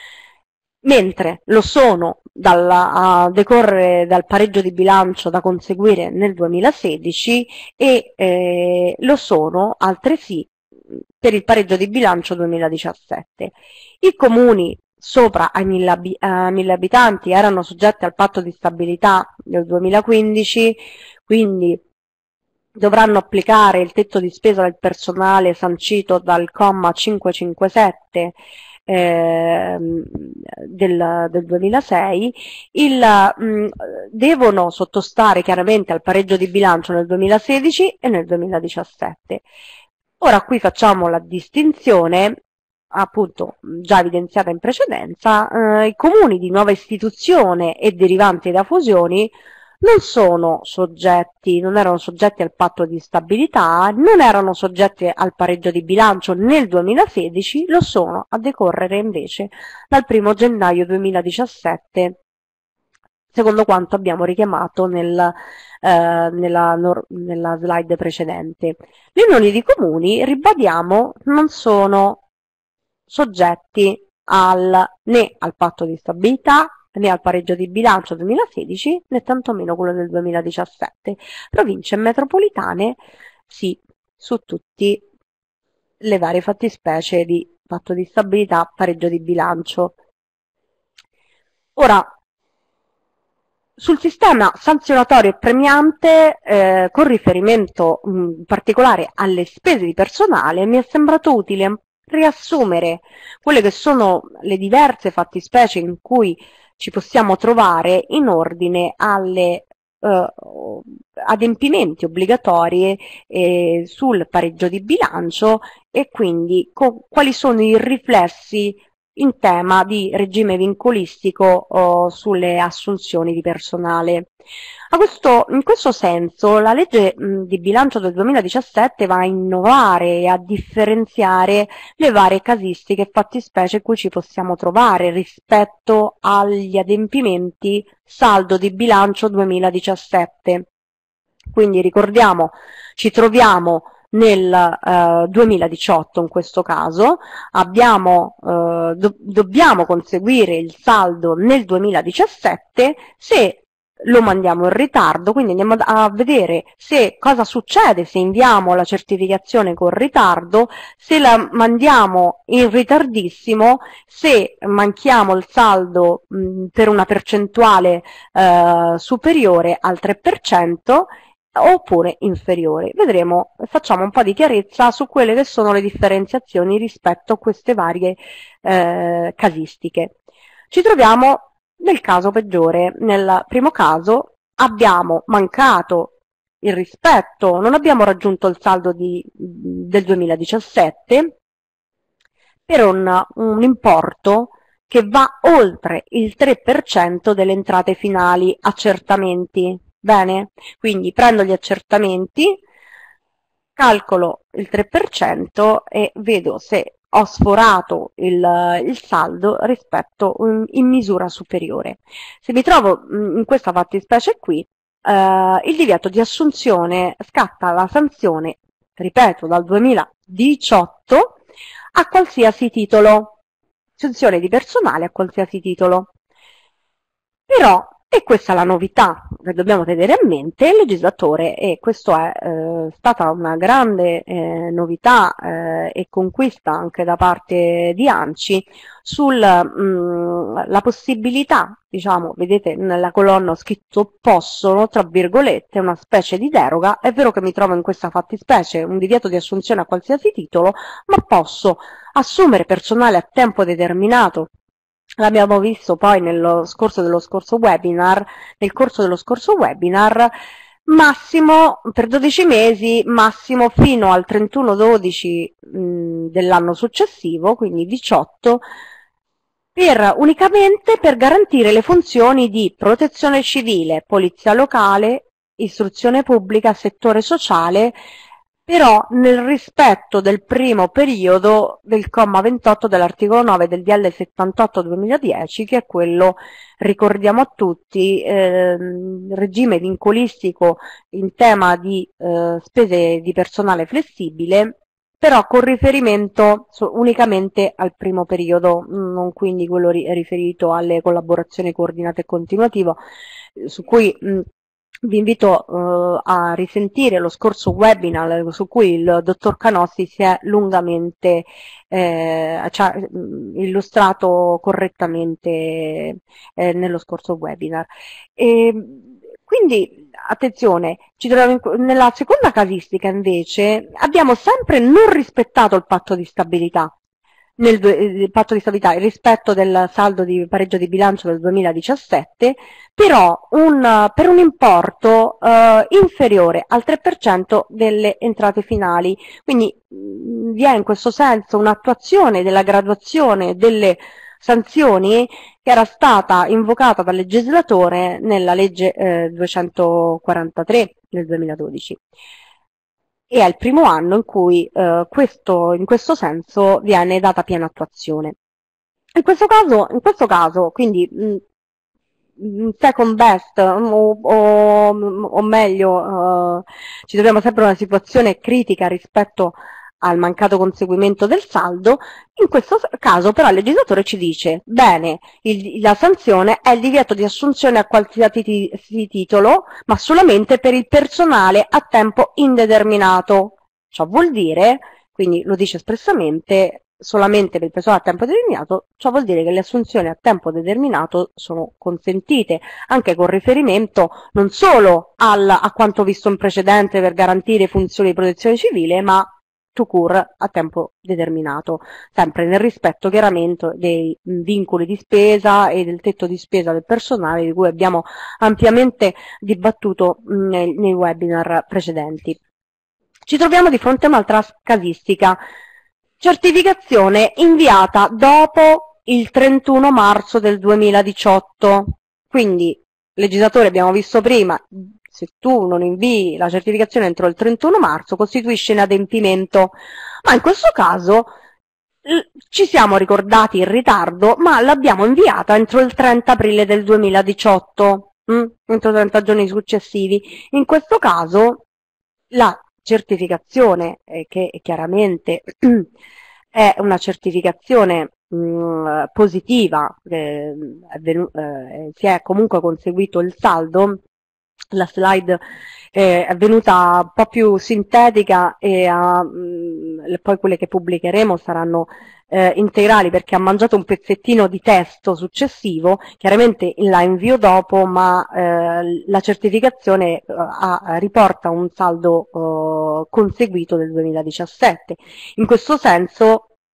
mentre lo sono dal, a decorrere dal pareggio di bilancio da conseguire nel duemilasedici e eh, lo sono altresì per il pareggio di bilancio duemiladiciassette. I comuni sopra ai mille, ab uh, mille abitanti erano soggetti al patto di stabilità del duemilaquindici, quindi dovranno applicare il tetto di spesa del personale sancito dal comma cinquecentocinquantasette eh, del, del duemilasei, il, mh, devono sottostare chiaramente al pareggio di bilancio nel duemilasedici e nel duemiladiciassette. Ora qui facciamo la distinzione, appunto già evidenziata in precedenza, eh, i comuni di nuova istituzione e derivanti da fusioni non sono soggetti, non erano soggetti al patto di stabilità, non erano soggetti al pareggio di bilancio nel duemilasedici, lo sono a decorrere invece dal primo gennaio duemiladiciassette, secondo quanto abbiamo richiamato nel, eh, nella, nella slide precedente. Le unioni di comuni, ribadiamo, non sono soggetti al, né al patto di stabilità, né al pareggio di bilancio duemilasedici, né tantomeno quello del duemiladiciassette. Province metropolitane, sì, su tutte le varie fattispecie di patto di stabilità, pareggio di bilancio. Ora, sul sistema sanzionatorio e premiante, eh, con riferimento in particolare alle spese di personale, mi è sembrato utile riassumere quelle che sono le diverse fattispecie in cui ci possiamo trovare in ordine alle eh, adempimenti obbligatori eh, sul pareggio di bilancio e quindi quali sono i riflessi in tema di regime vincolistico oh, sulle assunzioni di personale. A questo, in questo senso la legge mh, di bilancio del duemiladiciassette va a innovare e a differenziare le varie casistiche e fattispecie in cui ci possiamo trovare rispetto agli adempimenti saldo di bilancio duemiladiciassette. Quindi ricordiamo, ci troviamo nel eh, duemiladiciotto in questo caso, abbiamo, eh, do dobbiamo conseguire il saldo nel duemiladiciassette, se lo mandiamo in ritardo, quindi andiamo a vedere se cosa succede se inviamo la certificazione con ritardo, se la mandiamo in ritardissimo, se manchiamo il saldo mh, per una percentuale eh, superiore al tre per cento oppure inferiore. Vedremo, facciamo un po' di chiarezza su quelle che sono le differenziazioni rispetto a queste varie eh, casistiche. Ci troviamo nel caso peggiore, nel primo caso, abbiamo mancato il rispetto, non abbiamo raggiunto il saldo di, del duemiladiciassette per un, un importo che va oltre il tre per cento delle entrate finali accertamenti. Bene? Quindi prendo gli accertamenti, calcolo il tre per cento e vedo se ho sforato il, il saldo rispetto in, in misura superiore. Se mi trovo in questa fattispecie qui, eh, il divieto di assunzione scatta la sanzione, ripeto, dal duemiladiciotto a qualsiasi titolo, sanzione di personale a qualsiasi titolo. Però, e questa è la novità che dobbiamo tenere a mente, il legislatore, e questa è eh, stata una grande eh, novità eh, e conquista anche da parte di ANCI, sulla possibilità, diciamo, vedete nella colonna ho scritto possono, tra virgolette, una specie di deroga. È vero che mi trovo in questa fattispecie, un divieto di assunzione a qualsiasi titolo, ma posso assumere personale a tempo determinato. L'abbiamo visto poi nello scorso dello scorso webinar, nel corso dello scorso webinar, massimo per dodici mesi, massimo fino al trentuno dodici dell'anno successivo, quindi diciotto, per, unicamente per garantire le funzioni di protezione civile, polizia locale, istruzione pubblica, settore sociale, però nel rispetto del primo periodo del comma ventotto dell'articolo nove del D L settantotto duemiladieci, che è quello, ricordiamo a tutti, eh, regime vincolistico in tema di eh, spese di personale flessibile, però con riferimento unicamente al primo periodo, non quindi quello ri riferito alle collaborazioni coordinate e continuativo, su cui mh, vi invito uh, a risentire lo scorso webinar su cui il dottor Canossi si è lungamente eh, ci ha illustrato correttamente eh, nello scorso webinar. E, quindi, attenzione, ci troviamo in, nella seconda casistica invece abbiamo sempre non rispettato il patto di stabilità. Nel il patto di stabilità, il rispetto del saldo di pareggio di bilancio del duemiladiciassette, però un, per un importo eh, inferiore al tre per cento delle entrate finali. Quindi mh, vi è in questo senso un'attuazione della graduazione delle sanzioni che era stata invocata dal legislatore nella legge eh, duecentoquarantatré del duemiladodici. E è il primo anno in cui eh, questo, in questo senso viene data piena attuazione. In questo caso, in questo caso quindi mh, second best o, o, o meglio, eh, ci troviamo sempre in una situazione critica rispetto al mancato conseguimento del saldo. In questo caso però il legislatore ci dice, bene, il, la sanzione è il divieto di assunzione a qualsiasi titolo, ma solamente per il personale a tempo indeterminato. Ciò vuol dire, quindi lo dice espressamente, solamente per il personale a tempo determinato, ciò vuol dire che le assunzioni a tempo determinato sono consentite, anche con riferimento non solo al, a quanto visto in precedenza per garantire funzioni di protezione civile, ma tout court a tempo determinato, sempre nel rispetto chiaramente dei vincoli di spesa e del tetto di spesa del personale di cui abbiamo ampiamente dibattuto nei, nei webinar precedenti. Ci troviamo di fronte a un'altra casistica, certificazione inviata dopo il trentuno marzo del duemiladiciotto, quindi legislatore abbiamo visto prima, se tu non invii la certificazione entro il trentuno marzo costituisce inadempimento, ma in questo caso ci siamo ricordati in ritardo, ma l'abbiamo inviata entro il trenta aprile del duemiladiciotto, hm? entro trenta giorni successivi. In questo caso la certificazione, eh, che chiaramente è una certificazione mh, positiva, eh, è eh, si è comunque conseguito il saldo. La slide eh, è venuta un po' più sintetica e a, mh, poi quelle che pubblicheremo saranno eh, integrali perché ha mangiato un pezzettino di testo successivo, chiaramente la invio dopo, ma eh, la certificazione eh, ha, riporta un saldo eh, conseguito del duemiladiciassette. In questo senso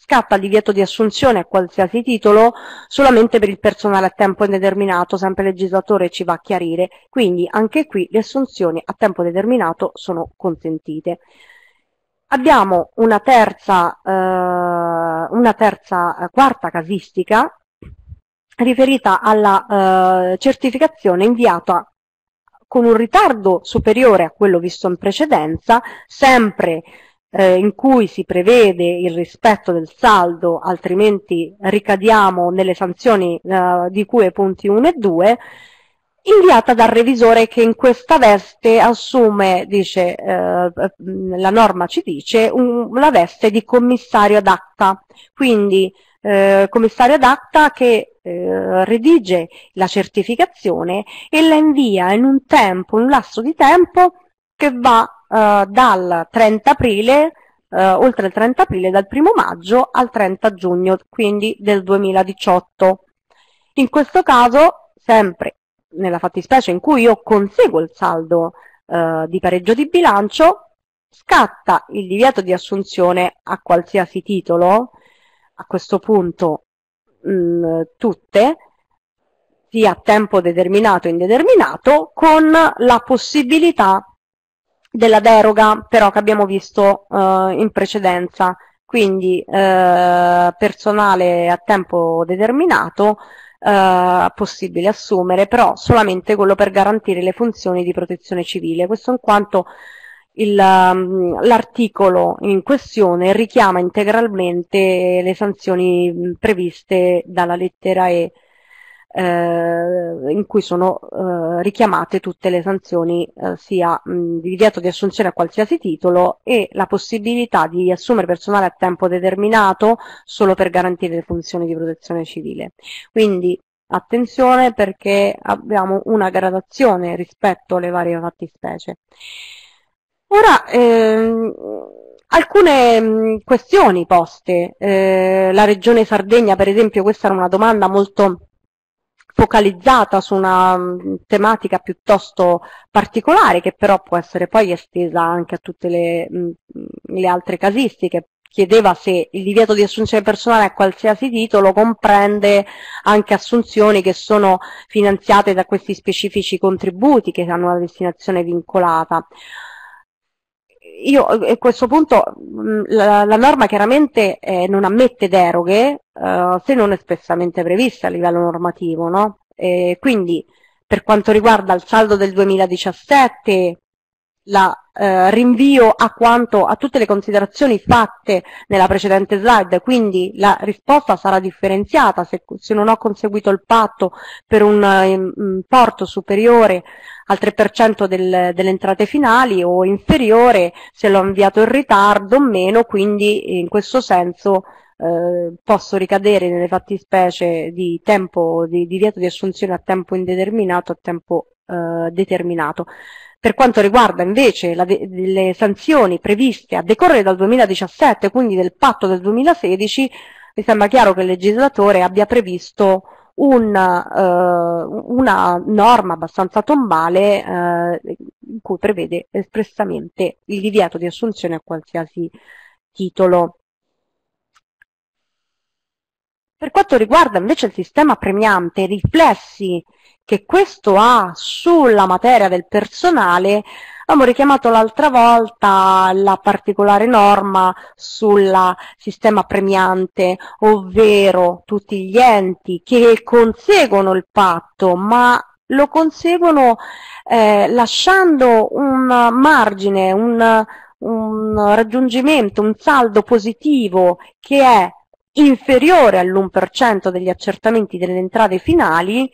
scatta il divieto di assunzione a qualsiasi titolo solamente per il personale a tempo indeterminato, sempre il legislatore ci va a chiarire, quindi anche qui le assunzioni a tempo determinato sono consentite. Abbiamo una terza, eh, una terza eh, quarta casistica riferita alla eh, certificazione inviata con un ritardo superiore a quello visto in precedenza, sempre eh, in cui si prevede il rispetto del saldo, altrimenti ricadiamo nelle sanzioni eh, di cui ai punti uno e due, inviata dal revisore che in questa veste assume, dice, eh, la norma ci dice, un, la veste di commissario ad acta, quindi eh, commissario ad acta che eh, redige la certificazione e la invia in un tempo, in un lasso di tempo che va eh, dal trenta aprile, eh, oltre il trenta aprile, dal primo maggio al trenta giugno, quindi del duemiladiciotto. In questo caso, sempre nella fattispecie in cui io conseguo il saldo eh, di pareggio di bilancio, scatta il divieto di assunzione a qualsiasi titolo, a questo punto mh, tutte, sia a tempo determinato o indeterminato, con la possibilità della deroga, però, che abbiamo visto eh, in precedenza, quindi eh, personale a tempo determinato, Uh, possibile assumere, però solamente quello per garantire le funzioni di protezione civile. Questo in quanto um, l'articolo in questione richiama integralmente le sanzioni previste dalla lettera E, Uh, in cui sono uh, richiamate tutte le sanzioni uh, sia mh, di divieto di assunzione a qualsiasi titolo e la possibilità di assumere personale a tempo determinato solo per garantire le funzioni di protezione civile. Quindi attenzione, perché abbiamo una gradazione rispetto alle varie fattispecie. Ora, ehm, alcune mh, questioni poste. Eh, la Regione Sardegna, per esempio, questa era una domanda molto focalizzata su una mh, tematica piuttosto particolare, che però può essere poi estesa anche a tutte le, mh, le altre casistiche. Chiedeva se il divieto di assunzione personale a qualsiasi titolo comprende anche assunzioni che sono finanziate da questi specifici contributi che hanno una destinazione vincolata. Io a questo punto la, la norma chiaramente eh, non ammette deroghe eh, se non espressamente previste a livello normativo, no? E quindi per quanto riguarda il saldo del duemiladiciassette, la eh, rinvio a quanto a tutte le considerazioni fatte nella precedente slide, quindi la risposta sarà differenziata. Se, se non ho conseguito il patto per un um, importo superiore al tre per cento del, delle entrate finali o inferiore, se l'ho inviato in ritardo o meno, quindi in questo senso eh, posso ricadere nelle fattispecie di tempo di divieto di assunzione a tempo indeterminato, a tempo eh, determinato. Per quanto riguarda invece la, le sanzioni previste a decorrere dal duemiladiciassette, quindi del patto del duemilasedici, mi sembra chiaro che il legislatore abbia previsto un, uh, una norma abbastanza tombale uh, in cui prevede espressamente il divieto di assunzione a qualsiasi titolo. Per quanto riguarda invece il sistema premiante, i riflessi che questo ha sulla materia del personale, abbiamo richiamato l'altra volta la particolare norma sul sistema premiante, ovvero tutti gli enti che conseguono il patto, ma lo conseguono eh, lasciando un margine, un, un raggiungimento, un saldo positivo che è inferiore all'uno per cento degli accertamenti delle entrate finali,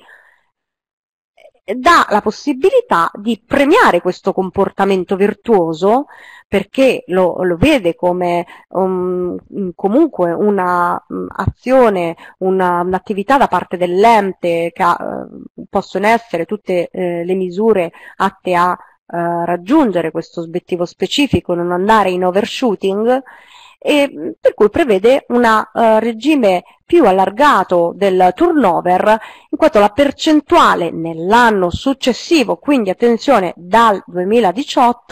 dà la possibilità di premiare questo comportamento virtuoso, perché lo, lo vede come um, comunque una um, azione, una, un'attività da parte dell'ente, che uh, possono essere tutte uh, le misure atte a uh, raggiungere questo obiettivo specifico, non andare in overshooting, e per cui prevede un uh, regime più allargato del turnover, in quanto la percentuale nell'anno successivo, quindi attenzione dal duemiladiciotto,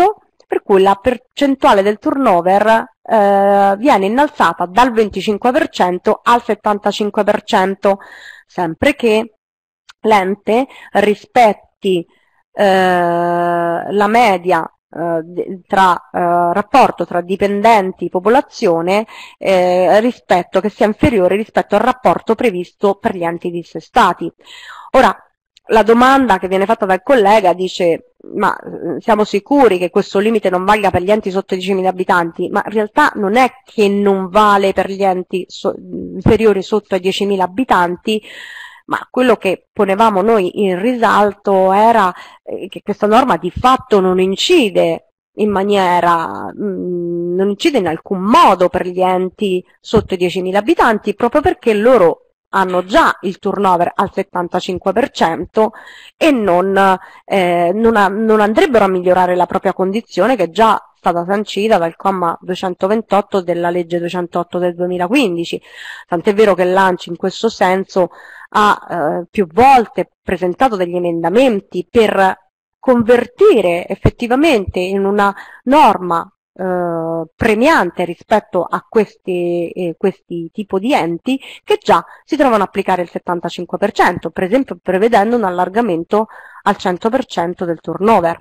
per cui la percentuale del turnover eh, viene innalzata dal venticinque per cento al settantacinque per cento, sempre che l'ente rispetti eh, la media eh, tra eh, rapporto tra dipendenti e popolazione eh, rispetto che sia inferiore rispetto al rapporto previsto per gli enti dissestati. Ora, la domanda che viene fatta dal collega dice: ma siamo sicuri che questo limite non valga per gli enti sotto i diecimila abitanti? Ma in realtà non è che non vale per gli enti so, inferiori sotto ai diecimila abitanti, ma quello che ponevamo noi in risalto era eh, che questa norma di fatto non incide in maniera, mh, non incide in alcun modo per gli enti sotto i diecimila abitanti, proprio perché loro hanno già il turnover al settantacinque per cento e non, eh, non, a, non andrebbero a migliorare la propria condizione, che è già stata sancita dal comma duecentoventotto della legge duecentootto del duemilaquindici, tant'è vero che l'ANCI in questo senso ha eh, più volte presentato degli emendamenti per convertire effettivamente in una norma eh, premiante rispetto a questi, eh, questi tipo di enti che già si trovano a applicare il settantacinque per cento, per esempio prevedendo un allargamento al cento per cento del turnover.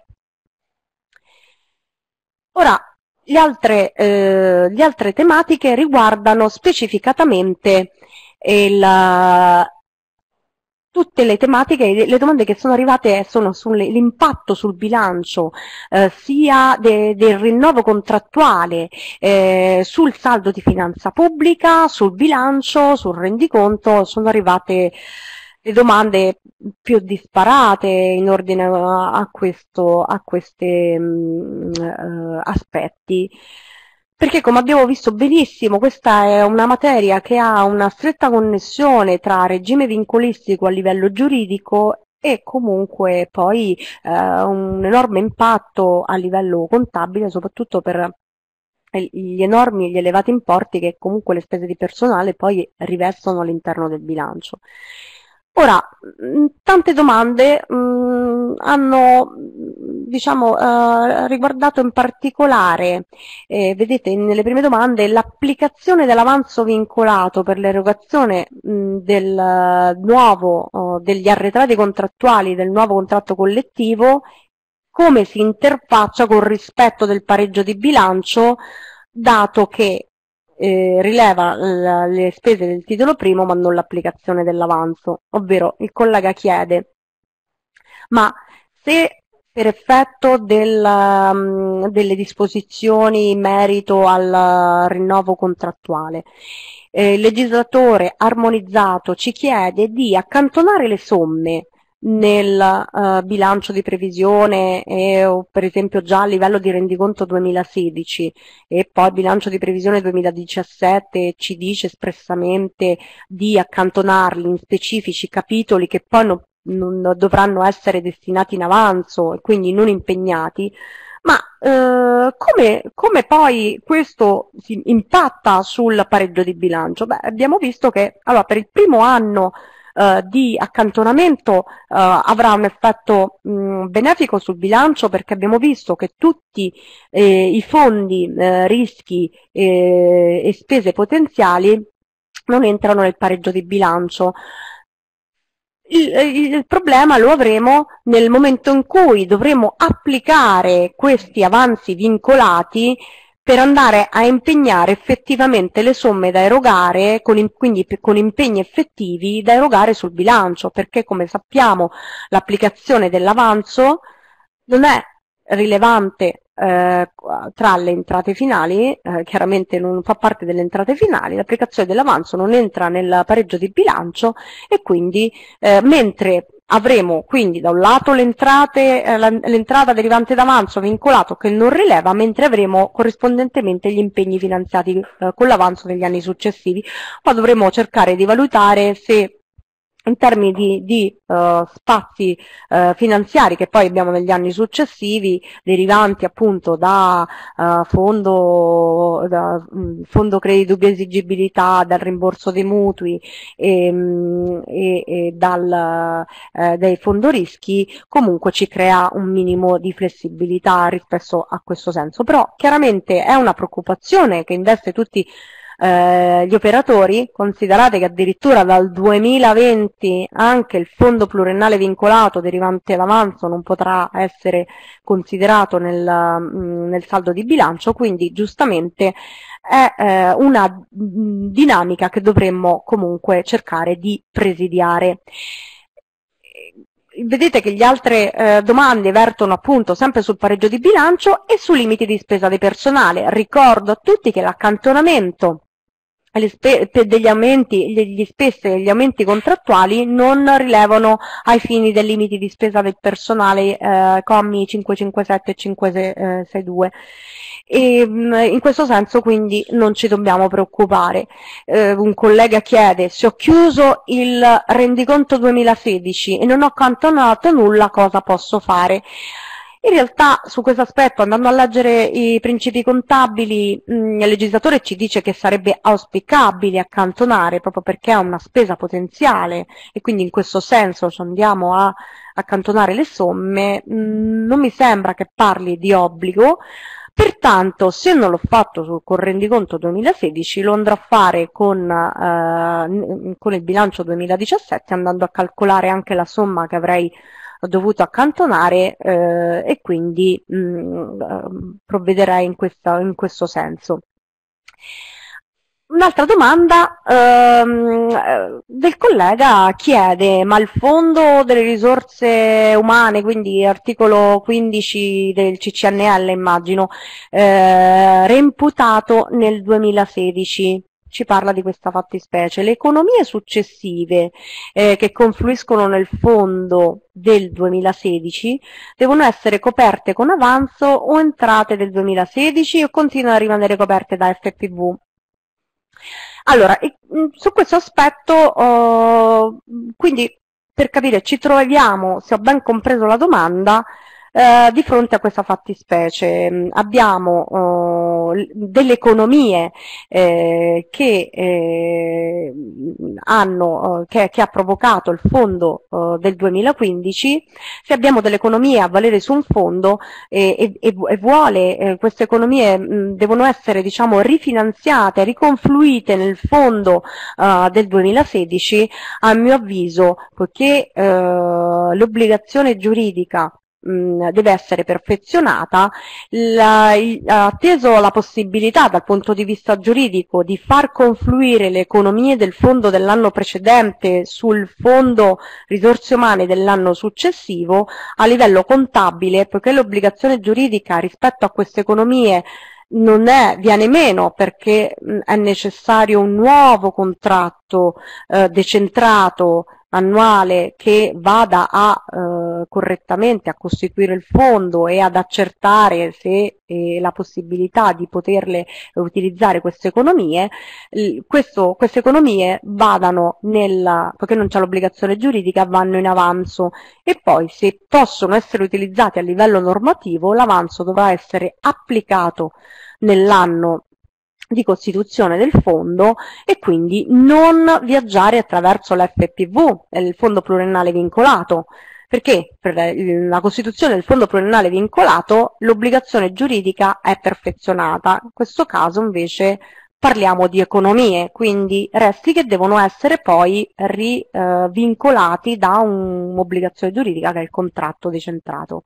Ora, le altre, eh, le altre tematiche riguardano specificatamente il, tutte le tematiche, le domande che sono arrivate sono sull'impatto sul bilancio eh, sia de, del rinnovo contrattuale, eh, sul saldo di finanza pubblica, sul bilancio, sul rendiconto. Sono arrivate le domande più disparate in ordine a, questo, a questi uh, aspetti. Perché, come abbiamo visto benissimo, questa è una materia che ha una stretta connessione tra regime vincolistico a livello giuridico e comunque poi eh, un enorme impatto a livello contabile, soprattutto per gli enormi e gli elevati importi che comunque le spese di personale poi rivestono all'interno del bilancio. Ora, tante domande mh, hanno diciamo, eh, riguardato in particolare, eh, vedete nelle prime domande, l'applicazione dell'avanzo vincolato per l'erogazione del nuovo, oh, degli arretrati contrattuali del nuovo contratto collettivo, come si interfaccia con rispetto del pareggio di bilancio, dato che Eh, rileva la, le spese del titolo primo ma non l'applicazione dell'avanzo, ovvero il collega chiede: ma se per effetto del, um, delle disposizioni in merito al rinnovo contrattuale eh, il legislatore armonizzato ci chiede di accantonare le somme nel uh, bilancio di previsione e, o per esempio già a livello di rendiconto duemilasedici e poi bilancio di previsione duemiladiciassette ci dice espressamente di accantonarli in specifici capitoli che poi no, non dovranno essere destinati in avanzo e quindi non impegnati, ma eh, come, come poi questo si impatta sul pareggio di bilancio? Beh, abbiamo visto che allora, per il primo anno Uh, di accantonamento uh, avrà un effetto mh, benefico sul bilancio, perché abbiamo visto che tutti eh, i fondi, eh, rischi eh, e spese potenziali non entrano nel pareggio di bilancio. Il, il problema lo avremo nel momento in cui dovremo applicare questi avanzi vincolati per andare a impegnare effettivamente le somme da erogare, con, quindi con impegni effettivi da erogare sul bilancio, perché come sappiamo l'applicazione dell'avanzo non è rilevante eh, tra le entrate finali, eh, chiaramente non fa parte delle entrate finali, l'applicazione dell'avanzo non entra nel pareggio di bilancio e quindi eh, mentre avremo quindi da un lato l'entrata derivante d'avanzo vincolato che non rileva, mentre avremo corrispondentemente gli impegni finanziati eh, con l'avanzo degli anni successivi. Poi dovremo cercare di valutare se in termini di, di uh, spazi uh, finanziari che poi abbiamo negli anni successivi, derivanti appunto da uh, fondo, da, mh, fondo credito di esigibilità, dal rimborso dei mutui e, mh, e, e dal, eh, dai fondo rischi, comunque ci crea un minimo di flessibilità rispetto a questo senso. Però chiaramente è una preoccupazione che investe tutti Eh, gli operatori. Considerate che addirittura dal duemilaventi anche il fondo pluriennale vincolato derivante d'avanzo non potrà essere considerato nel, mh, nel saldo di bilancio, quindi giustamente è eh, una mh, dinamica che dovremmo comunque cercare di presidiare. Vedete che le altre eh, domande vertono appunto sempre sul pareggio di bilancio e sui limiti di spesa di personale. Ricordo a tutti che l'accantonamento degli aumenti, gli spese e gli aumenti contrattuali non rilevano ai fini dei limiti di spesa del personale eh, commi cinquecentocinquantasette e cinquecentoseintadue. E in questo senso quindi non ci dobbiamo preoccupare. Eh, un collega chiede: se ho chiuso il rendiconto duemilasedici e non ho accantonato nulla, cosa posso fare? In realtà su questo aspetto, andando a leggere i principi contabili, mh, il legislatore ci dice che sarebbe auspicabile accantonare, proprio perché è una spesa potenziale e quindi in questo senso ci andiamo a accantonare le somme. Mh, non mi sembra che parli di obbligo. Pertanto, se non l'ho fatto sul, col rendiconto duemilasedici, lo andrò a fare con, eh, con il bilancio duemiladiciassette, andando a calcolare anche la somma che avrei dovuto accantonare eh, e quindi mh, provvederei in, questa, in questo senso. Un'altra domanda ehm, del collega chiede: ma il fondo delle risorse umane, quindi articolo quindici del C C N L immagino, eh, reimputato nel duemilasedici, ci parla di questa fattispecie. Le economie successive eh, che confluiscono nel fondo del duemilasedici devono essere coperte con avanzo o entrate del duemilasedici o continuano a rimanere coperte da F P V? Allora, su questo aspetto, oh, quindi per capire, ci troviamo, se ho ben compreso la domanda, eh, di fronte a questa fattispecie. Abbiamo oh, delle economie eh, che, eh, hanno, che, che ha provocato il fondo oh, del duemilaquindici. Se abbiamo delle economie a valere su un fondo e, e, e vuole, eh, queste economie mh, devono essere, diciamo, rifinanziate, riconfluite nel fondo uh, del duemilasedici, a mio avviso, poiché uh, l'obbligazione giuridica deve essere perfezionata, la, atteso la possibilità dal punto di vista giuridico di far confluire le economie del fondo dell'anno precedente sul fondo risorse umane dell'anno successivo, a livello contabile, poiché l'obbligazione giuridica rispetto a queste economie non è, viene meno, perché mh, è necessario un nuovo contratto eh, decentrato annuale che vada a eh, correttamente a costituire il fondo e ad accertare se eh, la possibilità di poterle utilizzare queste economie. Questo, queste economie vadano nella, poiché non c'è l'obbligazione giuridica, vanno in avanzo, e poi se possono essere utilizzati a livello normativo, l'avanzo dovrà essere applicato nell'anno di costituzione del fondo e quindi non viaggiare attraverso l'F P V, il fondo pluriennale vincolato, perché per la costituzione del fondo pluriennale vincolato l'obbligazione giuridica è perfezionata. In questo caso invece parliamo di economie, quindi resti che devono essere poi rivincolati eh, da un'obbligazione giuridica che è il contratto decentrato.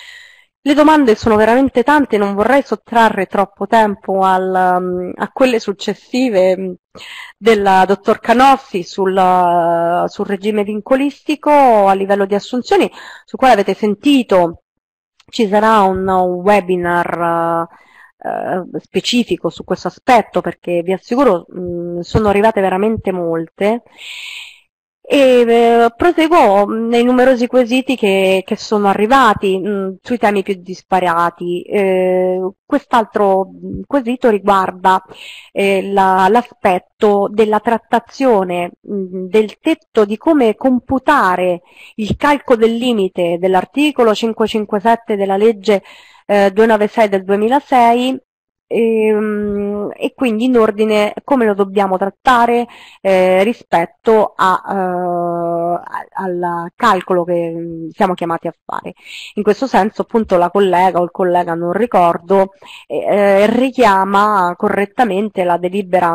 Le domande sono veramente tante, non vorrei sottrarre troppo tempo al, a quelle successive del dottor Canossi sul, sul regime vincolistico a livello di assunzioni, sul quale avete sentito. Ci sarà un, un webinar uh, specifico su questo aspetto, perché vi assicuro mh, sono arrivate veramente molte. E eh, proseguo nei numerosi quesiti che, che sono arrivati mh, sui temi più disparati. Eh, quest'altro quesito riguarda eh, la, l'aspetto della trattazione mh, del tetto, di come computare il calcolo del limite dell'articolo cinquecentocinquantasette della legge eh, duecentonovantasei del duemilasei. E, e quindi in ordine come lo dobbiamo trattare eh, rispetto a, eh, al calcolo che siamo chiamati a fare. In questo senso appunto la collega o il collega, non ricordo, eh, richiama correttamente la delibera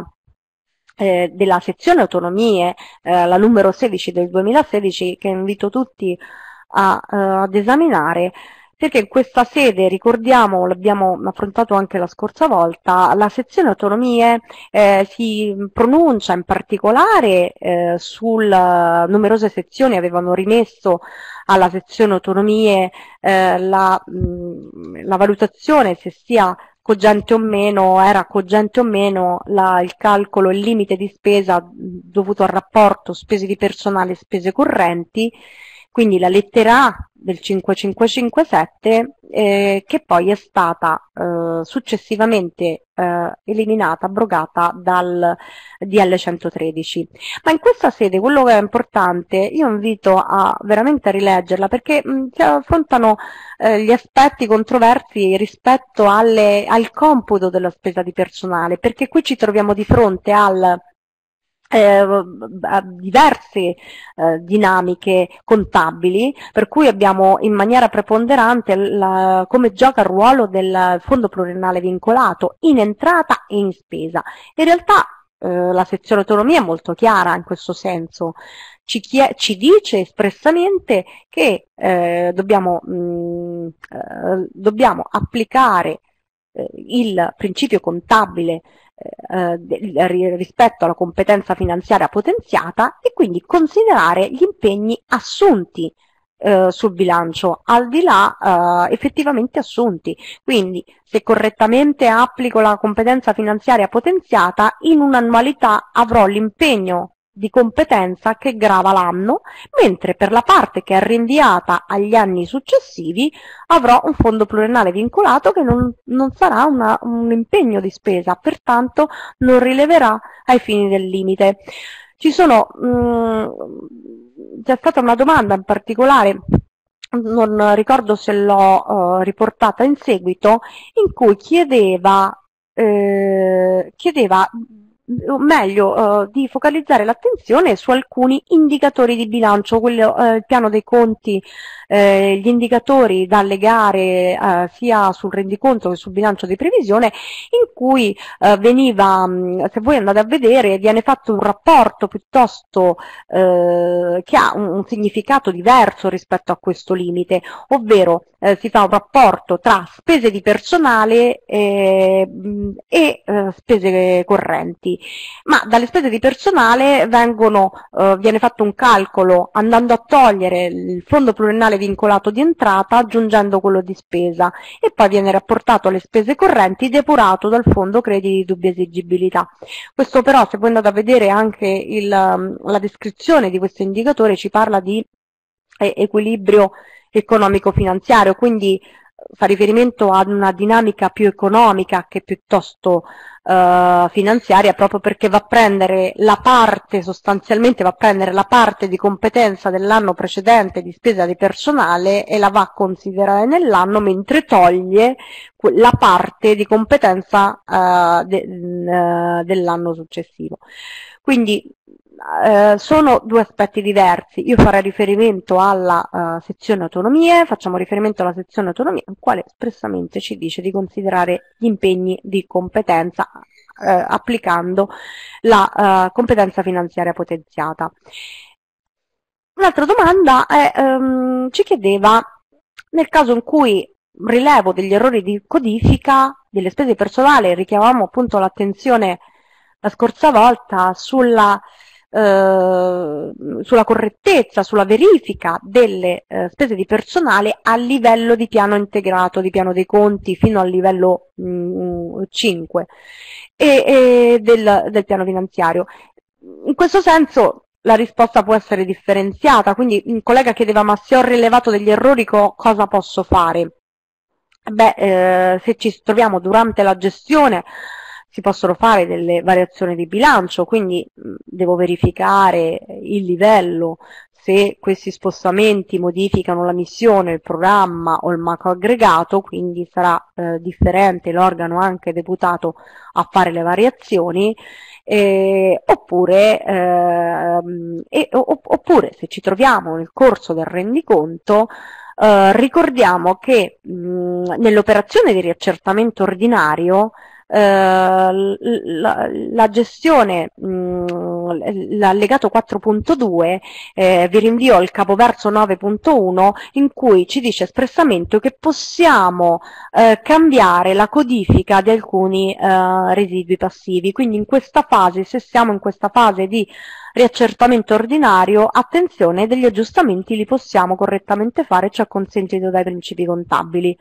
eh, della sezione autonomie, eh, la numero sedici del duemilasedici, che invito tutti a, eh, ad esaminare, perché in questa sede, ricordiamo, l'abbiamo affrontato anche la scorsa volta, la sezione autonomie eh, si pronuncia in particolare eh, sul numerose sezioni avevano rimesso alla sezione autonomie eh, la, mh, la valutazione se sia cogente o meno, era cogente o meno la, il calcolo, il limite di spesa dovuto al rapporto spese di personale e spese correnti. Quindi la lettera A del cinquecentocinquantasette eh, che poi è stata eh, successivamente eh, eliminata, abrogata dal D L centotredici. Ma in questa sede quello che è importante, io invito a veramente a rileggerla, perché mh, si affrontano eh, gli aspetti controversi rispetto alle, al computo della spesa di personale, perché qui ci troviamo di fronte al Eh, diverse eh, dinamiche contabili, per cui abbiamo in maniera preponderante la, come gioca il ruolo del fondo pluriennale vincolato in entrata e in spesa. In realtà eh, la sezione autonomia è molto chiara in questo senso, ci, ci dice espressamente che eh, dobbiamo, mh, eh, dobbiamo applicare eh, il principio contabile Eh, rispetto alla competenza finanziaria potenziata e quindi considerare gli impegni assunti eh, sul bilancio, al di là eh, effettivamente assunti. Quindi se correttamente applico la competenza finanziaria potenziata, in un'annualità avrò l'impegno di competenza che grava l'anno, mentre per la parte che è rinviata agli anni successivi avrò un fondo pluriennale vincolato che non, non sarà una, un impegno di spesa, pertanto non rileverà ai fini del limite. Ci sono, mh, c'è stata una domanda in particolare, non ricordo se l'ho uh, riportata in seguito, in cui chiedeva, eh, chiedeva o meglio eh, di focalizzare l'attenzione su alcuni indicatori di bilancio, quello, eh, il piano dei conti, eh, gli indicatori da allegare eh, sia sul rendiconto che sul bilancio di previsione, in cui eh, veniva, se voi andate a vedere, viene fatto un rapporto piuttosto eh, che ha un, un significato diverso rispetto a questo limite, ovvero eh, si fa un rapporto tra spese di personale eh, e eh, spese correnti. Ma dalle spese di personale vengono, eh, viene fatto un calcolo andando a togliere il fondo pluriennale vincolato di entrata, aggiungendo quello di spesa, e poi viene rapportato alle spese correnti depurato dal fondo crediti di dubbia esigibilità. Questo però, se voi andate a vedere anche il, la descrizione di questo indicatore, ci parla di eh, equilibrio economico-finanziario, quindi fa riferimento ad una dinamica più economica che piuttosto eh, finanziaria, proprio perché va a prendere la parte, sostanzialmente va a prendere la parte di competenza dell'anno precedente di spesa di personale e la va a considerare nell'anno, mentre toglie la parte di competenza eh, de, eh, dell'anno successivo. Quindi eh, sono due aspetti diversi. Io farei riferimento alla uh, sezione autonomie, facciamo riferimento alla sezione autonomie, in quale espressamente ci dice di considerare gli impegni di competenza eh, applicando la uh, competenza finanziaria potenziata. Un'altra domanda è, um, ci chiedeva, nel caso in cui rilevo degli errori di codifica delle spese di personale, richiamavamo appunto l'attenzione la scorsa volta sulla Eh, sulla correttezza, sulla verifica delle eh, spese di personale a livello di piano integrato, di piano dei conti fino al livello mh, cinque e, e del, del piano finanziario. In questo senso la risposta può essere differenziata, quindi un collega chiedeva ma se ho rilevato degli errori co cosa posso fare? Beh, eh, se ci troviamo durante la gestione si possono fare delle variazioni di bilancio, quindi mh, devo verificare il livello, se questi spostamenti modificano la missione, il programma o il macroaggregato, quindi sarà eh, differente l'organo anche deputato a fare le variazioni, eh, oppure, eh, e, oppure se ci troviamo nel corso del rendiconto, Uh, ricordiamo che nell'operazione di riaccertamento ordinario uh, la, la gestione, l'allegato quattro punto due, eh, vi rinvio al capoverso nove punto uno in cui ci dice espressamente che possiamo uh, cambiare la codifica di alcuni uh, residui passivi, quindi in questa fase, se siamo in questa fase di riaccertamento ordinario, attenzione, degli aggiustamenti li possiamo correttamente fare, ci è consentito dai principi contabili.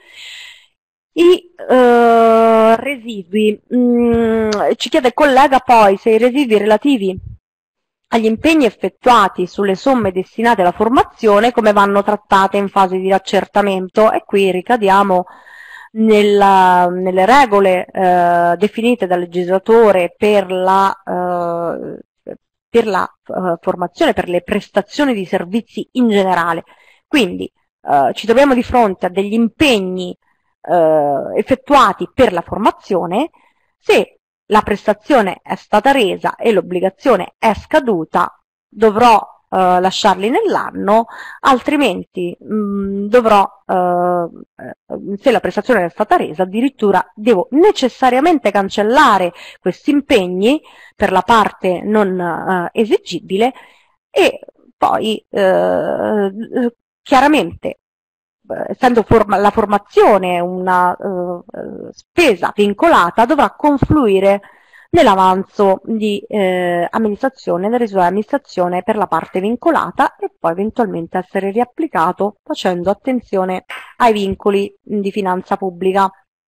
I eh, residui, mm, ci chiede il collega poi se i residui relativi agli impegni effettuati sulle somme destinate alla formazione come vanno trattate in fase di riaccertamento, e qui ricadiamo nella, nelle regole eh, definite dal legislatore per la eh, per la uh, formazione, per le prestazioni di servizi in generale. Quindi uh, ci troviamo di fronte a degli impegni uh, effettuati per la formazione. Se la prestazione è stata resa e l'obbligazione è scaduta, dovrò uh, lasciarli nell'anno, altrimenti mh, dovrò, uh, se la prestazione è stata resa, addirittura devo necessariamente cancellare questi impegni per la parte non uh, esigibile, e poi uh, chiaramente, essendo forma la formazione una uh, spesa vincolata, dovrà confluire nell'avanzo di eh, amministrazione, nel residui di amministrazione per la parte vincolata, e poi eventualmente essere riapplicato facendo attenzione ai vincoli di finanza pubblica.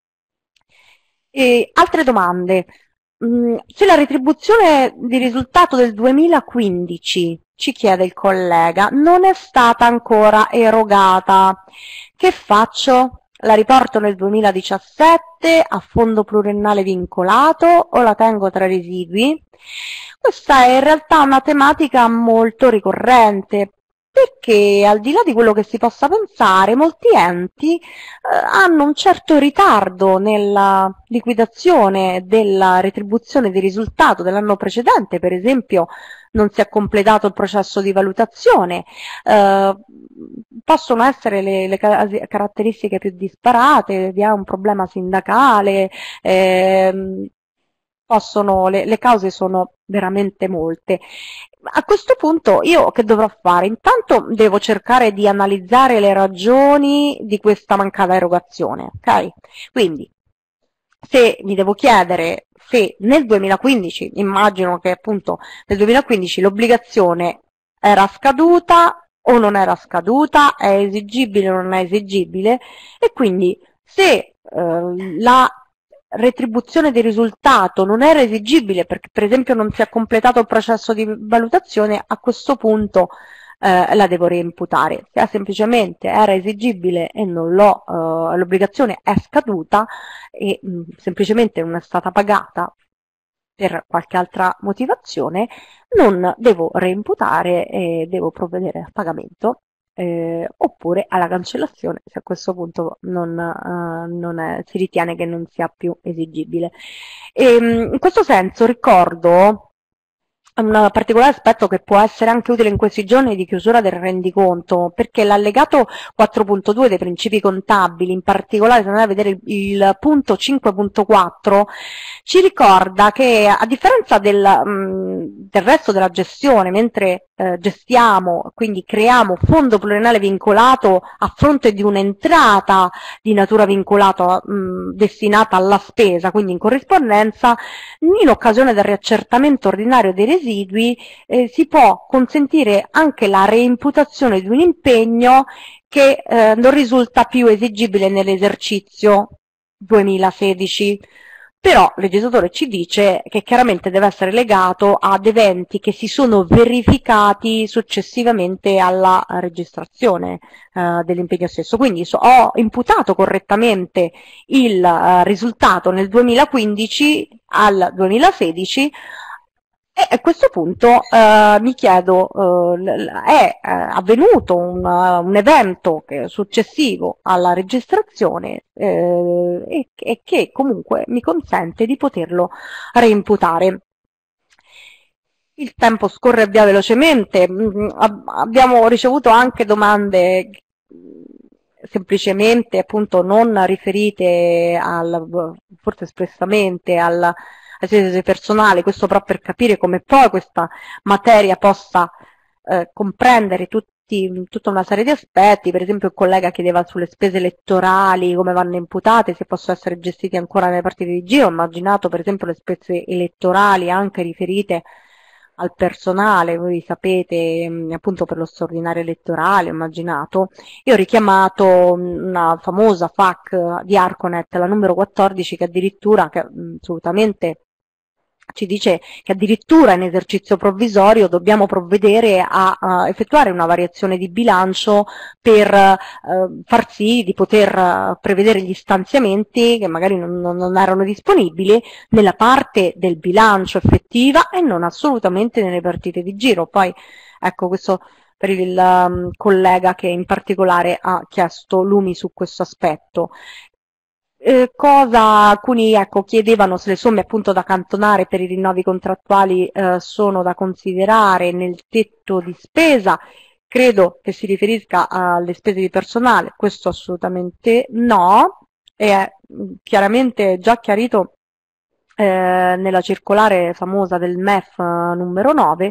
E altre domande. Mm, se la retribuzione di risultato del duemilaquindici, ci chiede il collega, non è stata ancora erogata, che faccio? La riporto nel duemiladiciassette a fondo pluriennale vincolato o la tengo tra residui? Questa è in realtà una tematica molto ricorrente, perché al di là di quello che si possa pensare, molti enti eh, hanno un certo ritardo nella liquidazione della retribuzione di risultato dell'anno precedente. Per esempio, non si è completato il processo di valutazione, eh, possono essere le, le caratteristiche più disparate, vi è un problema sindacale, eh, possono, le, le cause sono veramente molte. A questo punto io che dovrò fare? Intanto devo cercare di analizzare le ragioni di questa mancata erogazione, ok? Quindi, se mi devo chiedere se nel duemilaquindici, immagino che appunto nel duemilaquindici l'obbligazione era scaduta o non era scaduta, è esigibile o non è esigibile, e quindi se eh, la retribuzione di risultato non era esigibile perché per esempio non si è completato il processo di valutazione, a questo punto eh, la devo reimputare. Se semplicemente era esigibile e non l'ho, eh, l'obbligazione è scaduta e mh, semplicemente non è stata pagata per qualche altra motivazione, non devo reimputare e devo provvedere al pagamento. Eh, oppure alla cancellazione, se a questo punto non, uh, non è, si ritiene che non sia più esigibile. E, in questo senso ricordo un particolare aspetto che può essere anche utile in questi giorni di chiusura del rendiconto, perché l'allegato quattro punto due dei principi contabili, in particolare se andate a vedere il, il punto cinque punto quattro, ci ricorda che a differenza del, mh, del resto della gestione, mentre eh, gestiamo, quindi creiamo fondo pluriennale vincolato a fronte di un'entrata di natura vincolata mh, destinata alla spesa, quindi in corrispondenza, in occasione del riaccertamento ordinario dei residui eh, si può consentire anche la reimputazione di un impegno che eh, non risulta più esigibile nell'esercizio duemilasedici. però il legislatore ci dice che chiaramente deve essere legato ad eventi che si sono verificati successivamente alla registrazione eh, dell'impegno stesso. Quindi so, ho imputato correttamente il eh, risultato nel duemilaquindici al duemilasedici, e a questo punto eh, mi chiedo, eh, è eh, avvenuto un, un evento che, successivo alla registrazione eh, e, e che comunque mi consente di poterlo reimputare. Il tempo scorre via velocemente, mm, abbiamo ricevuto anche domande semplicemente appunto non riferite al, forse espressamente al ai sensi personali, questo però per capire come poi questa materia possa eh, comprendere tutti, tutta una serie di aspetti. Per esempio il collega chiedeva sulle spese elettorali, come vanno imputate, se possono essere gestite ancora nelle partite di giro. Ho immaginato per esempio le spese elettorali anche riferite al personale, voi sapete, mh, appunto per lo straordinario elettorale, ho immaginato. Io ho richiamato una famosa F A Q di Arconet, la numero quattordici, che addirittura, che mh, assolutamente ci dice che addirittura in esercizio provvisorio dobbiamo provvedere a, a effettuare una variazione di bilancio per eh, far sì di poter eh, prevedere gli stanziamenti che magari non, non erano disponibili nella parte del bilancio effettiva e non assolutamente nelle partite di giro. Poi ecco, questo per il um, collega che in particolare ha chiesto lumi su questo aspetto. Eh, cosa alcuni ecco, chiedevano se le somme appunto da accantonare per i rinnovi contrattuali eh, sono da considerare nel tetto di spesa. Credo che si riferisca alle spese di personale, questo assolutamente no, e è chiaramente già chiarito eh, nella circolare famosa del M E F numero nove.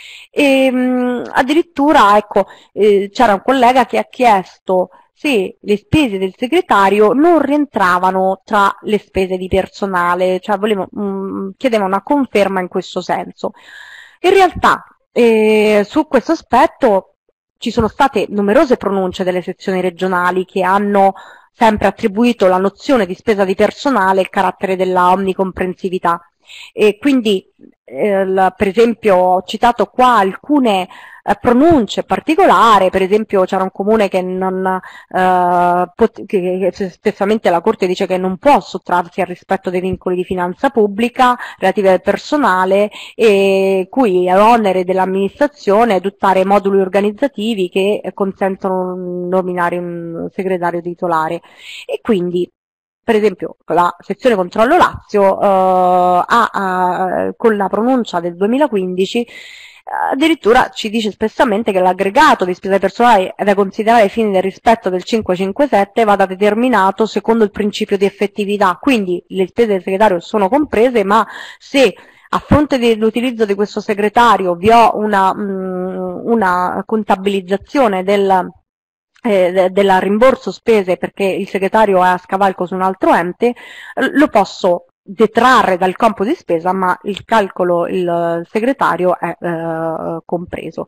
E mh, addirittura ecco, eh, c'era un collega che ha chiesto se le spese del segretario non rientravano tra le spese di personale, cioè volevo, mh, chiedeva una conferma in questo senso. In realtà eh, su questo aspetto ci sono state numerose pronunce delle sezioni regionali che hanno sempre attribuito la nozione di spesa di personale il carattere della omnicomprensività. E quindi eh, la, per esempio ho citato qua alcune eh, pronunce particolari, per esempio c'era un comune che non eh, pot- che, che spessamente la Corte dice che non può sottrarsi al rispetto dei vincoli di finanza pubblica relativi al personale, e cui è onere dell'amministrazione adottare moduli organizzativi che eh, consentono di nominare un segretario titolare. E quindi per esempio la sezione controllo Lazio eh, ha, ha, con la pronuncia del duemilaquindici addirittura ci dice espressamente che l'aggregato di spesa personale è da considerare ai fini del rispetto del cinquecentocinquantasette vada determinato secondo il principio di effettività, quindi le spese del segretario sono comprese, ma se a fronte dell'utilizzo di questo segretario vi ho una, mh, una contabilizzazione del Eh, del rimborso spese perché il segretario è a scavalco su un altro ente, lo posso detrarre dal compo di spesa, ma il calcolo, il segretario è eh, compreso.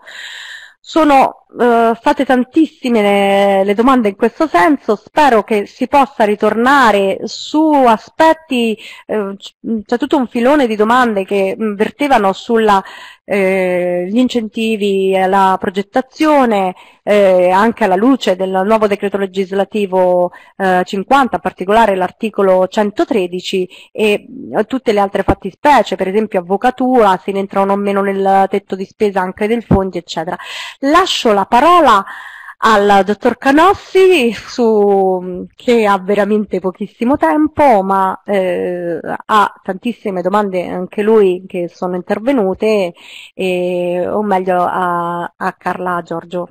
Sono eh, state tantissime le, le domande in questo senso, spero che si possa ritornare su aspetti, eh, c'è tutto un filone di domande che mh, vertevano sulla eh, gli incentivi alla progettazione, eh, anche alla luce del nuovo decreto legislativo eh, cinquanta, in particolare l'articolo centotredici e eh, tutte le altre fattispecie, per esempio avvocatura, se ne entra o non meno nel tetto di spesa anche del fondi, eccetera. Lascio la parola al dottor Canossi, su, che ha veramente pochissimo tempo, ma eh, ha tantissime domande anche lui che sono intervenute, e, o meglio a, a Carla Giorgio.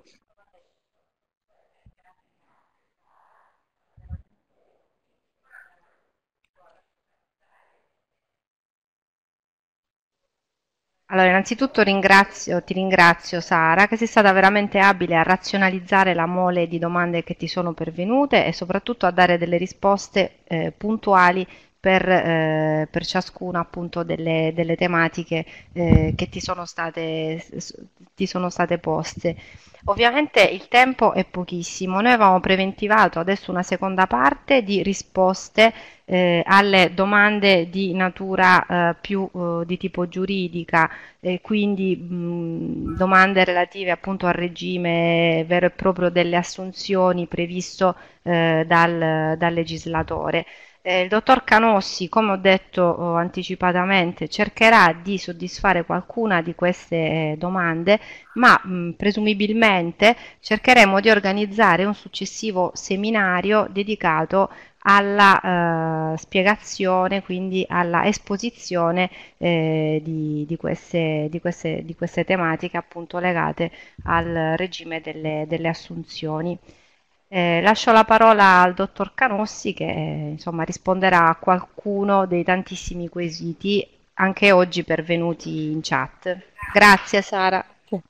Allora, innanzitutto ringrazio, ti ringrazio Sara, che sei stata veramente abile a razionalizzare la mole di domande che ti sono pervenute e soprattutto a dare delle risposte eh, puntuali per, eh, per ciascuna appunto delle, delle tematiche eh, che ti sono state, ti sono state poste. Ovviamente il tempo è pochissimo, noi avevamo preventivato adesso una seconda parte di risposte eh, alle domande di natura eh, più eh, di tipo giuridica, e quindi mh, domande relative appunto al regime vero e proprio delle assunzioni previsto eh, dal, dal legislatore. Eh, il dottor Canossi, come ho detto oh, anticipatamente, cercherà di soddisfare qualcuna di queste eh, domande, ma mh, presumibilmente cercheremo di organizzare un successivo seminario dedicato alla eh, spiegazione, quindi alla esposizione eh, di, di, queste, di, queste, di queste tematiche appunto legate al regime delle, delle assunzioni. Eh, lascio la parola al dottor Canossi che eh, insomma, risponderà a qualcuno dei tantissimi quesiti anche oggi pervenuti in chat. Grazie Sara.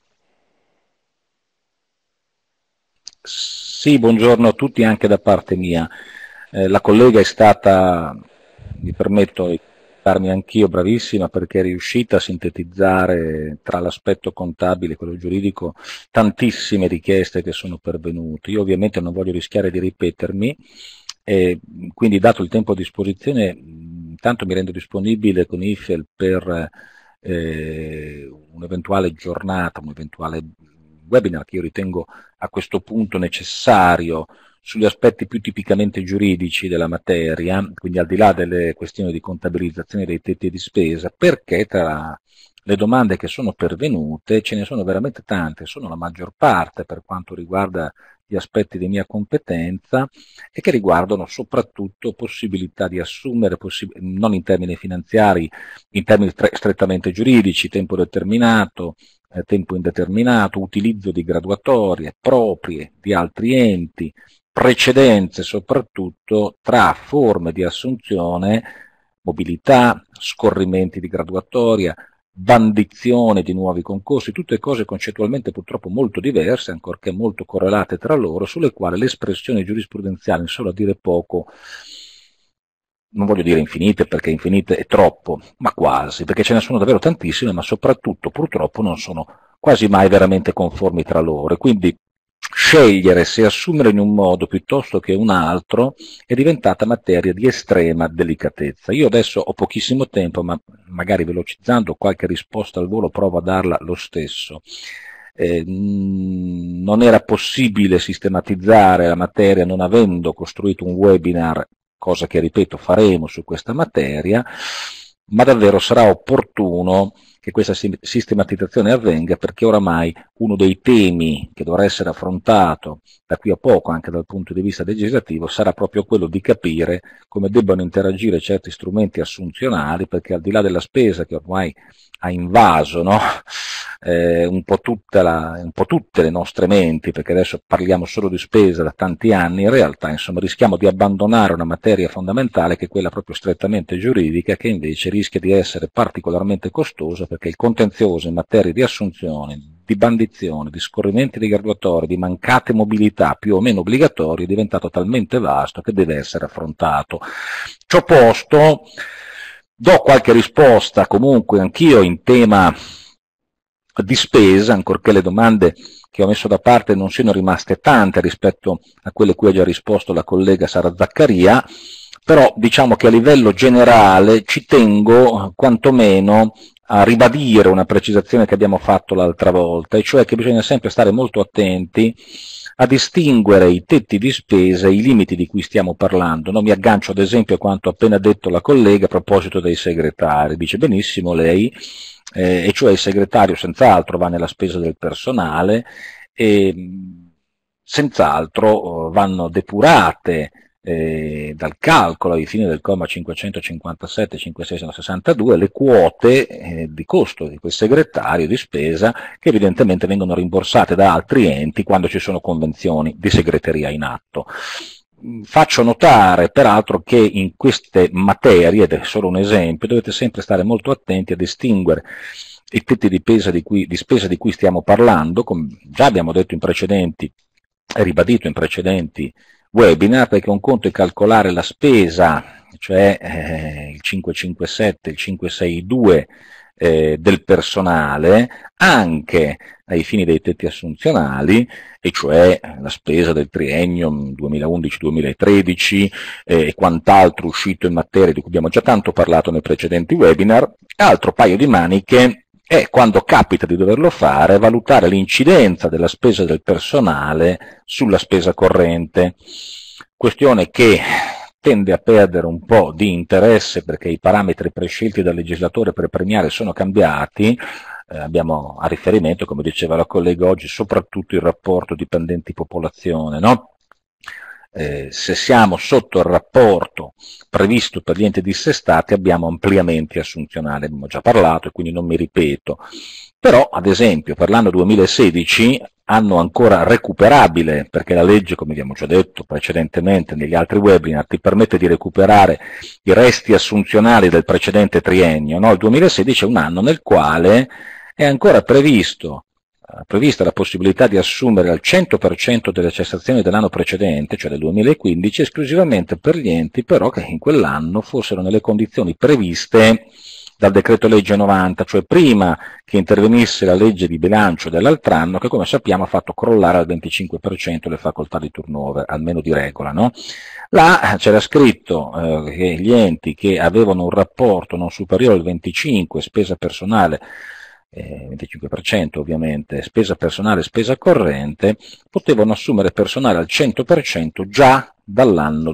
Sì, buongiorno a tutti anche da parte mia. Eh, la collega è stata, mi permetto di darmi anch'io, bravissima perché è riuscita a sintetizzare tra l'aspetto contabile e quello giuridico tantissime richieste che sono pervenute. Io ovviamente non voglio rischiare di ripetermi, e quindi dato il tempo a disposizione, intanto mi rendo disponibile con I F E L per eh, un'eventuale giornata, un eventuale webinar che io ritengo a questo punto necessario sugli aspetti più tipicamente giuridici della materia, quindi al di là delle questioni di contabilizzazione dei tetti di spesa, perché tra le domande che sono pervenute ce ne sono veramente tante, sono la maggior parte per quanto riguarda gli aspetti di mia competenza e che riguardano soprattutto possibilità di assumere, possib- non in termini finanziari, in termini strettamente giuridici, tempo determinato, eh, tempo indeterminato, utilizzo di graduatorie proprie di altri enti, precedenze soprattutto tra forme di assunzione, mobilità, scorrimenti di graduatoria, bandizione di nuovi concorsi, tutte cose concettualmente purtroppo molto diverse, ancorché molto correlate tra loro, sulle quali le espressioni giurisprudenziali, in solo a dire poco, non voglio dire infinite perché infinite è troppo, ma quasi, perché ce ne sono davvero tantissime, ma soprattutto purtroppo non sono quasi mai veramente conformi tra loro, e quindi scegliere se assumere in un modo piuttosto che un altro è diventata materia di estrema delicatezza. Io adesso ho pochissimo tempo, ma magari velocizzando qualche risposta al volo provo a darla lo stesso. Eh, non era possibile sistematizzare la materia non avendo costruito un webinar, cosa che ripeto faremo su questa materia, ma davvero sarà opportuno che questa sistematizzazione avvenga, perché oramai uno dei temi che dovrà essere affrontato da qui a poco anche dal punto di vista legislativo sarà proprio quello di capire come debbano interagire certi strumenti assunzionali, perché al di là della spesa che ormai ha invaso, no? eh, un, po tutta la, un po' tutte le nostre menti, perché adesso parliamo solo di spesa da tanti anni, in realtà insomma rischiamo di abbandonare una materia fondamentale che è quella proprio strettamente giuridica, che invece rischia di essere particolarmente costosa, perché il contenzioso in materia di assunzione, di bandizione, di scorrimenti di graduatorie, di mancate mobilità più o meno obbligatorie è diventato talmente vasto che deve essere affrontato. Ciò posto, do qualche risposta comunque anch'io in tema di spesa, ancorché le domande che ho messo da parte non siano rimaste tante rispetto a quelle a cui ha già risposto la collega Sara Zaccaria, però diciamo che a livello generale ci tengo quantomeno a ribadire una precisazione che abbiamo fatto l'altra volta, e cioè che bisogna sempre stare molto attenti a distinguere i tetti di spesa e i limiti di cui stiamo parlando. No, mi aggancio ad esempio a quanto appena detto la collega a proposito dei segretari. Dice benissimo lei, eh, e cioè il segretario senz'altro va nella spesa del personale e senz'altro vanno depurate Eh, dal calcolo ai fini del comma cinquecentocinquantasette cinquecentosessantadue le quote eh, di costo di quel segretario di spesa, che evidentemente vengono rimborsate da altri enti quando ci sono convenzioni di segreteria in atto. Faccio notare peraltro che in queste materie, ed è solo un esempio, dovete sempre stare molto attenti a distinguere i tetti di, pesa di, cui, di spesa di cui stiamo parlando, come già abbiamo detto in precedenti, ribadito in precedenti webinar, perché un conto è calcolare la spesa cioè eh, il cinquecentocinquantasette, il cinquecentosesantadue eh, del personale, anche ai fini dei tetti assunzionali, e cioè la spesa del triennio duemilaundici duemilatredici e eh, quant'altro uscito in materia di cui abbiamo già tanto parlato nei precedenti webinar. Altro paio di maniche è, quando capita di doverlo fare, valutare l'incidenza della spesa del personale sulla spesa corrente, questione che tende a perdere un po' di interesse perché i parametri prescelti dal legislatore per premiare sono cambiati. Eh, abbiamo a riferimento, come diceva la collega oggi, soprattutto il rapporto dipendenti-popolazione, no? Eh, se siamo sotto il rapporto previsto per gli enti dissestati abbiamo ampliamenti assunzionali, abbiamo già parlato e quindi non mi ripeto. Però, ad esempio, per l'anno duemilasedici, anno ancora recuperabile, perché la legge, come abbiamo già detto precedentemente negli altri webinar, ti permette di recuperare i resti assunzionali del precedente triennio, no? Il duemilasedici è un anno nel quale è ancora previsto, eh, prevista la possibilità di assumere al cento per cento delle cessazioni dell'anno precedente, cioè del duemilaquindici, esclusivamente per gli enti però che in quell'anno fossero nelle condizioni previste dal decreto legge novanta, cioè prima che intervenisse la legge di bilancio dell'altro anno, che come sappiamo ha fatto crollare al venticinque per cento le facoltà di turnover, almeno di regola, no? Là c'era scritto eh, che gli enti che avevano un rapporto non superiore al venticinque, spesa personale, eh, venticinque per cento ovviamente, spesa personale e spesa corrente, potevano assumere personale al cento per cento già dall'anno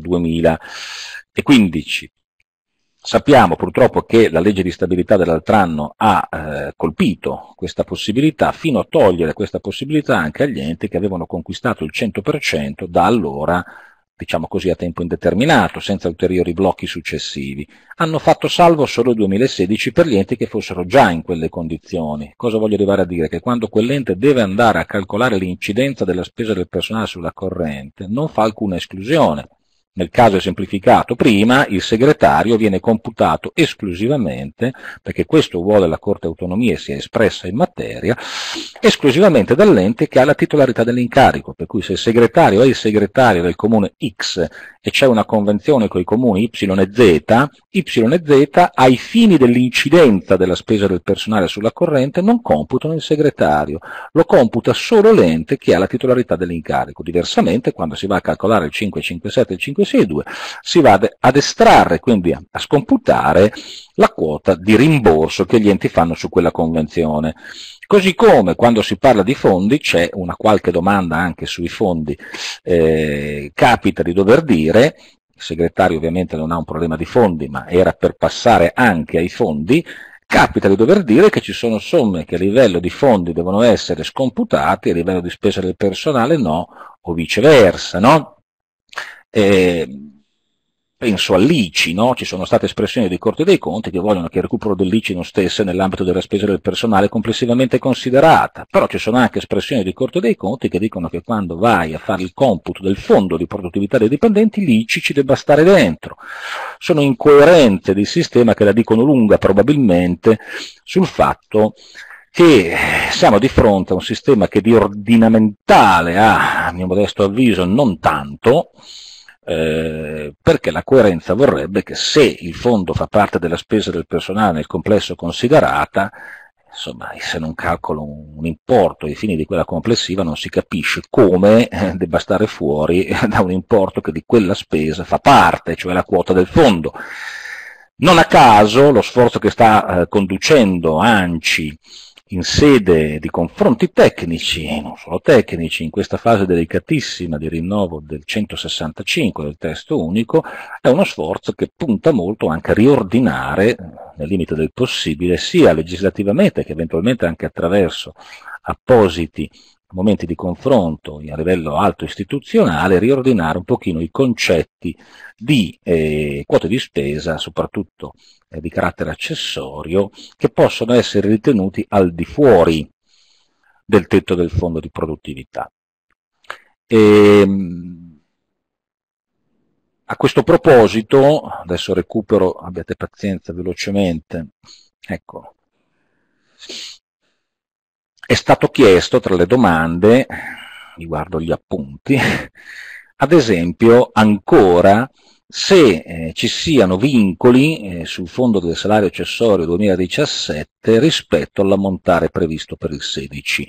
duemilaquindici. Sappiamo purtroppo che la legge di stabilità dell'altro anno ha eh, colpito questa possibilità, fino a togliere questa possibilità anche agli enti che avevano conquistato il cento per cento da allora, diciamo così, a tempo indeterminato, senza ulteriori blocchi successivi. Hanno fatto salvo solo il duemilasedici per gli enti che fossero già in quelle condizioni. Cosa voglio arrivare a dire? Che quando quell'ente deve andare a calcolare l'incidenza della spesa del personale sulla corrente, non fa alcuna esclusione. Nel caso esemplificato prima, il segretario viene computato esclusivamente, perché questo vuole la Corte Autonomia e si è espressa in materia, esclusivamente dall'ente che ha la titolarità dell'incarico, per cui se il segretario è il segretario del comune X e c'è una convenzione con i comuni Y e Z, Y e Z ai fini dell'incidenza della spesa del personale sulla corrente non computano il segretario, lo computa solo l'ente che ha la titolarità dell'incarico. Diversamente, quando si va a calcolare il cinquecentocinquantasette e il cinquecentosessantadue, si va ad estrarre, quindi a scomputare la quota di rimborso che gli enti fanno su quella convenzione. Così come quando si parla di fondi, c'è una qualche domanda anche sui fondi, eh, capita di dover dire, il segretario ovviamente non ha un problema di fondi, ma era per passare anche ai fondi, capita di dover dire che ci sono somme che a livello di fondi devono essere scomputate, a livello di spesa del personale no, o viceversa, no? Eh, penso all'I C I, no? Ci sono state espressioni di Corte dei Conti che vogliono che il recupero dell'I C I non stesse nell'ambito della spesa del personale complessivamente considerata, però ci sono anche espressioni di Corte dei Conti che dicono che quando vai a fare il computo del fondo di produttività dei dipendenti l'I C I ci debba stare dentro. Sono incoerenze di sistema che la dicono lunga probabilmente sul fatto che siamo di fronte a un sistema che di ordinamentale ha, a mio modesto avviso, non tanto, Eh, perché la coerenza vorrebbe che se il fondo fa parte della spesa del personale nel complesso considerata, insomma, se non calcolo un, un importo ai fini di quella complessiva non si capisce come eh, debba stare fuori da un importo che di quella spesa fa parte, cioè la quota del fondo. Non a caso lo sforzo che sta eh, conducendo ANCI in sede di confronti tecnici, e non solo tecnici, in questa fase delicatissima di rinnovo del centosessantacinque del testo unico, è uno sforzo che punta molto anche a riordinare, nel limite del possibile, sia legislativamente che eventualmente anche attraverso appositi momenti di confronto a livello alto istituzionale, riordinare un pochino i concetti di eh, quote di spesa, soprattutto eh, di carattere accessorio, che possono essere ritenuti al di fuori del tetto del fondo di produttività. E, a questo proposito, adesso recupero, abbiate pazienza velocemente, ecco, è stato chiesto tra le domande, riguardo gli appunti, ad esempio ancora se eh, ci siano vincoli eh, sul fondo del salario accessorio duemiladiciassette rispetto all'ammontare previsto per il sedici.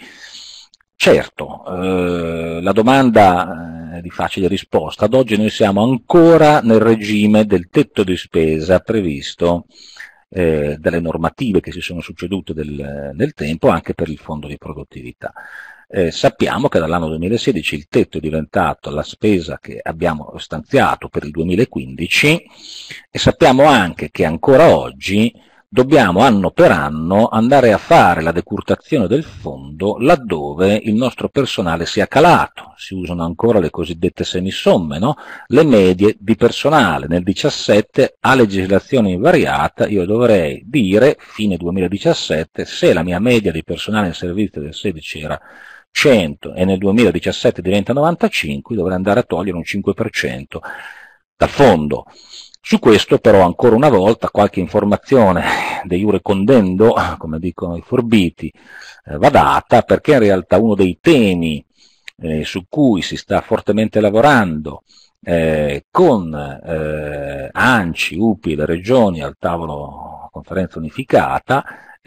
Certo, eh, la domanda è di facile risposta. Ad oggi noi siamo ancora nel regime del tetto di spesa previsto eh, dalle normative che si sono succedute del, nel tempo anche per il fondo di produttività. Eh, sappiamo che dall'anno duemilasedici il tetto è diventato la spesa che abbiamo stanziato per il duemilaquindici e sappiamo anche che ancora oggi dobbiamo anno per anno andare a fare la decurtazione del fondo laddove il nostro personale sia calato. Si usano ancora le cosiddette semisomme, no? Le medie di personale. Nel diciassette, a legislazione invariata, io dovrei dire, fine duemiladiciassette, se la mia media di personale in servizio del sedici era cento e nel duemiladiciassette diventa novantacinque, dovrei andare a togliere un cinque per cento dal fondo. Su questo però ancora una volta qualche informazione de iure condendo, come dicono i forbiti, eh, va data, perché in realtà uno dei temi eh, su cui si sta fortemente lavorando eh, con eh, ANCI, U P I e le regioni al tavolo conferenza unificata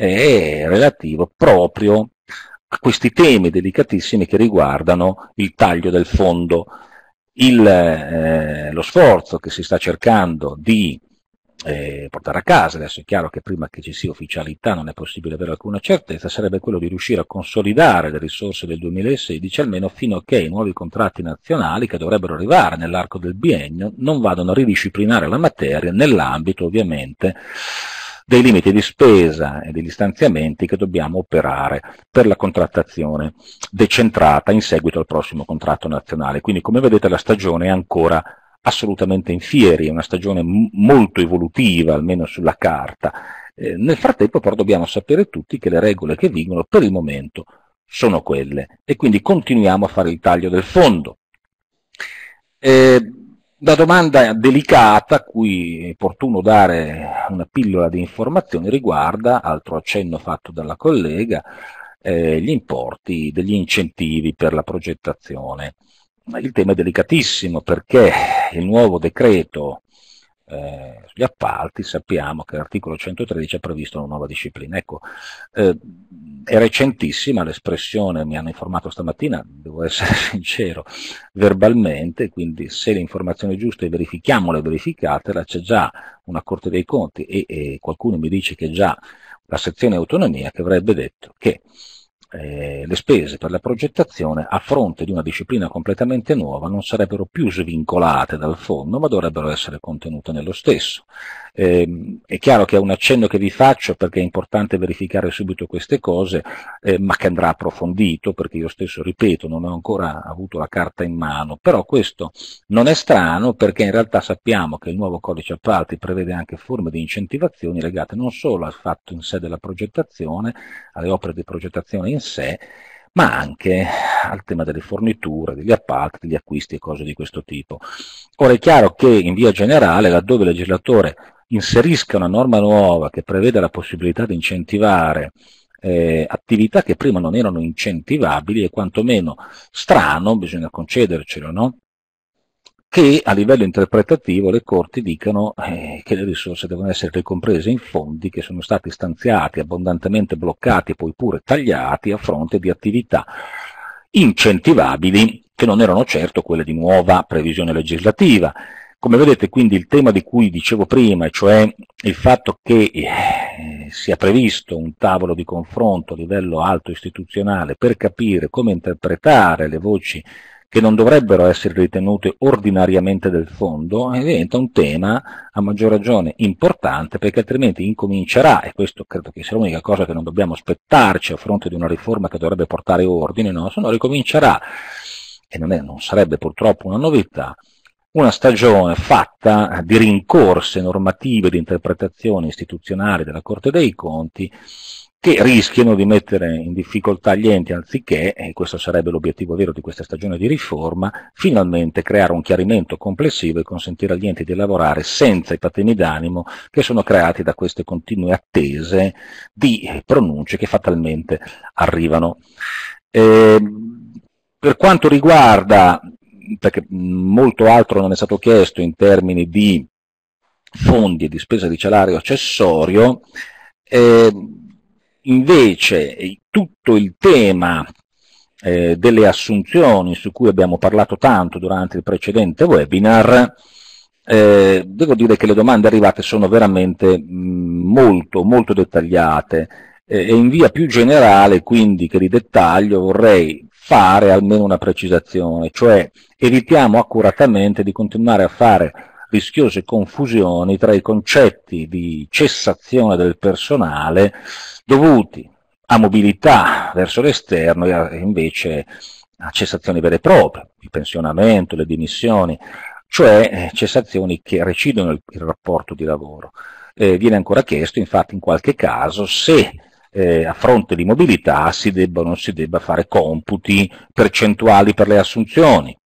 è relativo proprio a questi temi delicatissimi che riguardano il taglio del fondo. Il, eh, lo sforzo che si sta cercando di eh, portare a casa, adesso è chiaro che prima che ci sia ufficialità non è possibile avere alcuna certezza, sarebbe quello di riuscire a consolidare le risorse del duemilasedici almeno fino a che i nuovi contratti nazionali che dovrebbero arrivare nell'arco del biennio non vadano a ridisciplinare la materia nell'ambito ovviamente dei limiti di spesa e degli stanziamenti che dobbiamo operare per la contrattazione decentrata in seguito al prossimo contratto nazionale. Quindi, come vedete, la stagione è ancora assolutamente in fieri, è una stagione molto evolutiva, almeno sulla carta. Eh, nel frattempo però dobbiamo sapere tutti che le regole che vigono per il momento sono quelle e quindi continuiamo a fare il taglio del fondo. Eh, La domanda delicata, a cui è opportuno dare una pillola di informazioni, riguarda, altro accenno fatto dalla collega, eh, gli importi degli incentivi per la progettazione. Il tema è delicatissimo perché il nuovo decreto eh, sugli appalti, sappiamo che l'articolo centotredici ha previsto una nuova disciplina. Ecco, eh, è recentissima l'espressione, mi hanno informato stamattina, devo essere sincero, verbalmente, quindi se le informazioni giuste verifichiamole, verificatela, c'è già una Corte dei Conti e, e qualcuno mi dice che già la sezione autonomia che avrebbe detto che eh, le spese per la progettazione a fronte di una disciplina completamente nuova non sarebbero più svincolate dal fondo ma dovrebbero essere contenute nello stesso. Eh, è chiaro che è un accenno che vi faccio perché è importante verificare subito queste cose, eh, ma che andrà approfondito perché io stesso, ripeto, non ho ancora avuto la carta in mano, però questo non è strano perché in realtà sappiamo che il nuovo codice appalti prevede anche forme di incentivazioni legate non solo al fatto in sé della progettazione, alle opere di progettazione in sé, ma anche al tema delle forniture, degli appalti, degli acquisti e cose di questo tipo. Ora è chiaro che in via generale, laddove il legislatore inserisca una norma nuova che prevede la possibilità di incentivare eh, attività che prima non erano incentivabili, è quantomeno strano, bisogna concedercelo, no? Che a livello interpretativo le Corti dicano eh, che le risorse devono essere ricomprese in fondi che sono stati stanziati, abbondantemente bloccati e poi pure tagliati a fronte di attività incentivabili che non erano certo quelle di nuova previsione legislativa. Come vedete quindi il tema di cui dicevo prima, cioè il fatto che eh, sia previsto un tavolo di confronto a livello alto istituzionale per capire come interpretare le voci che non dovrebbero essere ritenute ordinariamente del fondo, diventa un tema a maggior ragione importante perché altrimenti incomincerà, e questo credo che sia l'unica cosa che non dobbiamo aspettarci a fronte di una riforma che dovrebbe portare ordine, no? Se no ricomincerà, e non, è, non sarebbe purtroppo una novità, una stagione fatta di rincorse normative, di interpretazioni istituzionali della Corte dei Conti che rischiano di mettere in difficoltà gli enti anziché, e questo sarebbe l'obiettivo vero di questa stagione di riforma, finalmente creare un chiarimento complessivo e consentire agli enti di lavorare senza i patemi d'animo che sono creati da queste continue attese di pronunce che fatalmente arrivano. Eh, per quanto riguarda perché molto altro non è stato chiesto in termini di fondi e di spesa di salario accessorio, eh, invece tutto il tema eh, delle assunzioni su cui abbiamo parlato tanto durante il precedente webinar, eh, devo dire che le domande arrivate sono veramente mh, molto, molto dettagliate, eh, e in via più generale, quindi che di dettaglio, vorrei fare almeno una precisazione, cioè evitiamo accuratamente di continuare a fare rischiose confusioni tra i concetti di cessazione del personale dovuti a mobilità verso l'esterno e invece a cessazioni vere e proprie, il pensionamento, le dimissioni, cioè cessazioni che recidono il, il rapporto di lavoro. Eh, viene ancora chiesto, infatti, in qualche caso se eh, a fronte di mobilità si debba o non si debba fare computi percentuali per le assunzioni.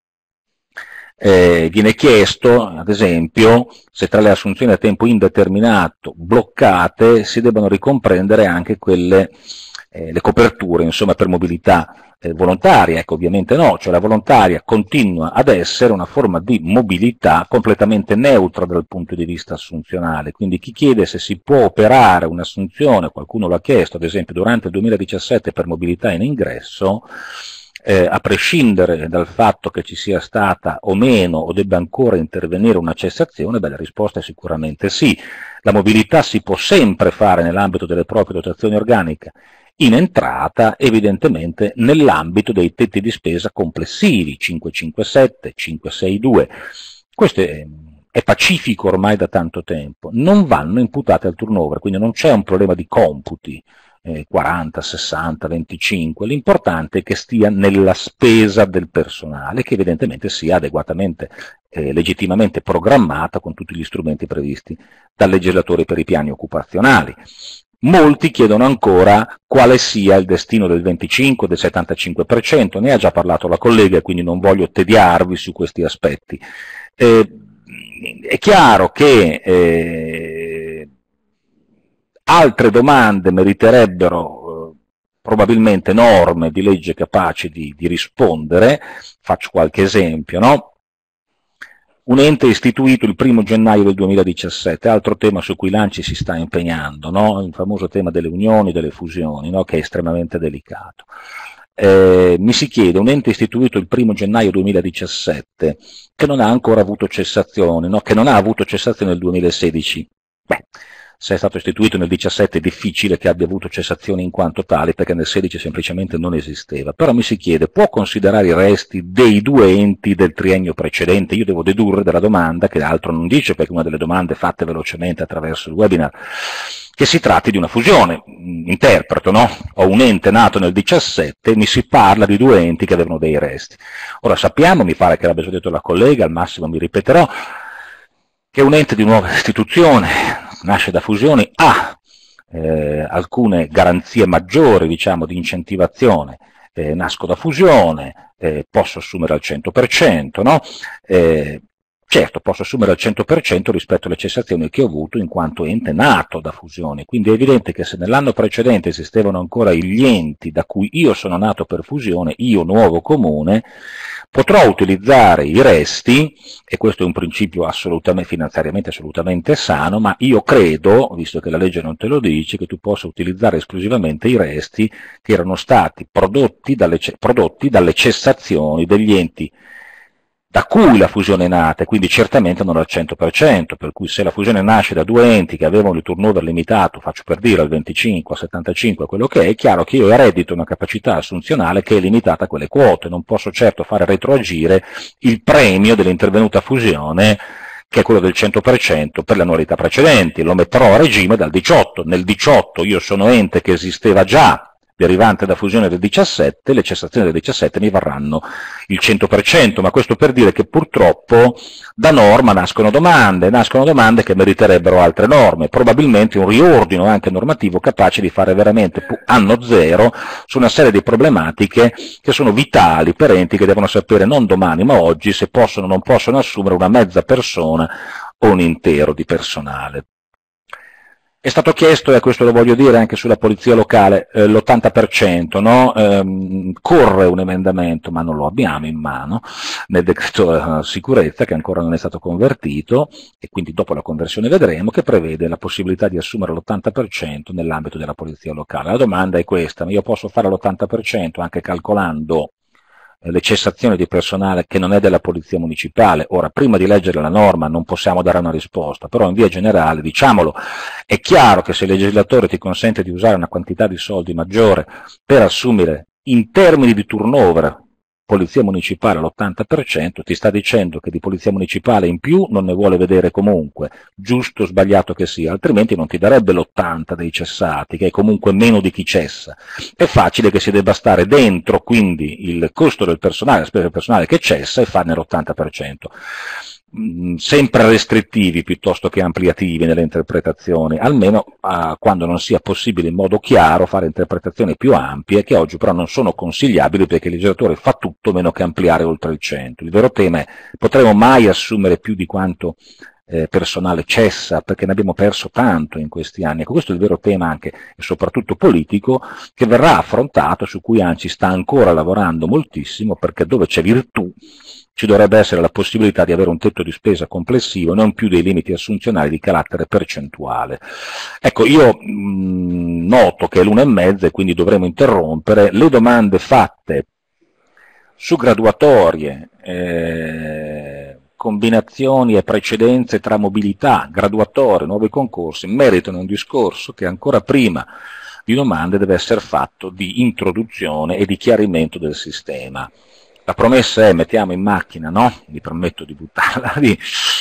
Eh, viene chiesto, ad esempio, se tra le assunzioni a tempo indeterminato bloccate si debbano ricomprendere anche quelle, eh, le coperture, insomma, per mobilità eh, volontaria. Ecco, ovviamente no, cioè la volontaria continua ad essere una forma di mobilità completamente neutra dal punto di vista assunzionale, quindi chi chiede se si può operare un'assunzione, qualcuno l'ha chiesto, ad esempio, durante il duemiladiciassette per mobilità in ingresso, Eh, a prescindere dal fatto che ci sia stata o meno o debba ancora intervenire una cessazione, beh, la risposta è sicuramente sì. La mobilità si può sempre fare nell'ambito delle proprie dotazioni organiche in entrata, evidentemente nell'ambito dei tetti di spesa complessivi, cinquecentocinquantasette, cinquecentosesantadue. Questo è, è pacifico ormai da tanto tempo, non vanno imputate al turnover, quindi non c'è un problema di computi. quaranta, sessanta, venticinque, l'importante è che stia nella spesa del personale, che evidentemente sia adeguatamente, eh, legittimamente programmata con tutti gli strumenti previsti dal legislatore per i piani occupazionali. Molti chiedono ancora quale sia il destino del venticinque, del settantacinque per cento, ne ha già parlato la collega, quindi non voglio tediarvi su questi aspetti. Eh, è chiaro che eh, altre domande meriterebbero eh, probabilmente norme di legge capaci di, di rispondere. Faccio qualche esempio, no? Un ente istituito il primo gennaio del duemiladiciassette, altro tema su cui l'ANCI si sta impegnando, no? Il famoso tema delle unioni, delle fusioni, no? Che è estremamente delicato. Eh, mi si chiede, un ente istituito il primo gennaio duemiladiciassette, che non ha ancora avuto cessazione, no? Che non ha avuto cessazione nel duemilasedici, beh, se è stato istituito nel diciassette è difficile che abbia avuto cessazione in quanto tale, perché nel sedici semplicemente non esisteva. Però mi si chiede, può considerare i resti dei due enti del triennio precedente? Io devo dedurre dalla domanda, che altro non dice, perché una delle domande fatte velocemente attraverso il webinar, che si tratti di una fusione. Interpreto, no? Ho un ente nato nel diciassette, mi si parla di due enti che avevano dei resti. Ora sappiamo, mi pare che l'abbia già detto la collega, al massimo mi ripeterò, che un ente di nuova istituzione nasce da fusioni, ha eh, alcune garanzie maggiori, diciamo, di incentivazione, eh, nasco da fusione, eh, posso assumere al cento per cento, no? Eh, certo, posso assumere al cento per cento rispetto alle cessazioni che ho avuto in quanto ente nato da fusione, quindi è evidente che se nell'anno precedente esistevano ancora gli enti da cui io sono nato per fusione, io nuovo comune, potrò utilizzare i resti, e questo è un principio assolutamente, finanziariamente assolutamente sano, ma io credo, visto che la legge non te lo dice, che tu possa utilizzare esclusivamente i resti che erano stati prodotti dalle, prodotti dalle cessazioni degli enti da cui la fusione è nata, e quindi certamente non al cento per cento, per cui se la fusione nasce da due enti che avevano il turnover limitato, faccio per dire al venticinque, al settantacinque, quello che è, è chiaro che io eredito una capacità assunzionale che è limitata a quelle quote, non posso certo fare retroagire il premio dell'intervenuta fusione, che è quello del cento per cento per le annualità precedenti, lo metterò a regime dal diciotto, nel diciotto io sono ente che esisteva già, derivante da fusione del diciassette, le cessazioni del diciassette mi varranno il cento per cento, ma questo per dire che purtroppo da norma nascono domande, nascono domande che meriterebbero altre norme, probabilmente un riordino anche normativo capace di fare veramente anno zero su una serie di problematiche che sono vitali per enti che devono sapere non domani ma oggi se possono o non possono assumere una mezza persona o un intero di personale. È stato chiesto, e questo lo voglio dire anche sulla polizia locale, eh, l'ottanta per cento, no? Ehm, corre un emendamento, ma non lo abbiamo in mano, nel decreto eh, sicurezza, che ancora non è stato convertito, e quindi dopo la conversione vedremo, che prevede la possibilità di assumere l'ottanta per cento nell'ambito della polizia locale. La domanda è questa: ma io posso fare l'ottanta per cento anche calcolando le cessazioni di personale che non è della polizia municipale? Ora, prima di leggere la norma non possiamo dare una risposta, però in via generale, diciamolo, è chiaro che se il legislatore ti consente di usare una quantità di soldi maggiore per assumere in termini di turnover polizia municipale all'ottanta per cento, ti sta dicendo che di polizia municipale in più non ne vuole vedere comunque, giusto o sbagliato che sia, altrimenti non ti darebbe l'ottanta dei cessati, che è comunque meno di chi cessa. È facile che si debba stare dentro quindi il costo del personale, la spesa del personale che cessa, e farne l'ottanta per cento. Sempre restrittivi piuttosto che ampliativi nelle interpretazioni, almeno uh, quando non sia possibile in modo chiaro fare interpretazioni più ampie, che oggi però non sono consigliabili, perché il legislatore fa tutto meno che ampliare oltre il cento. Il vero tema è: potremo mai assumere più di quanto eh, personale cessa, perché ne abbiamo perso tanto in questi anni? Ecco, questo è il vero tema anche e soprattutto politico, che verrà affrontato, su cui ANCI sta ancora lavorando moltissimo, perché dove c'è virtù ci dovrebbe essere la possibilità di avere un tetto di spesa complessivo, non più dei limiti assunzionali di carattere percentuale. Ecco, io mh, noto che è l'una e mezza e quindi dovremo interrompere. Le domande fatte su graduatorie, eh, combinazioni e precedenze tra mobilità, graduatorie, nuovi concorsi, meritano un discorso che ancora prima di domande deve essere fatto di introduzione e di chiarimento del sistema. La promessa è: mettiamo in macchina, no? Mi permetto di buttarla lì,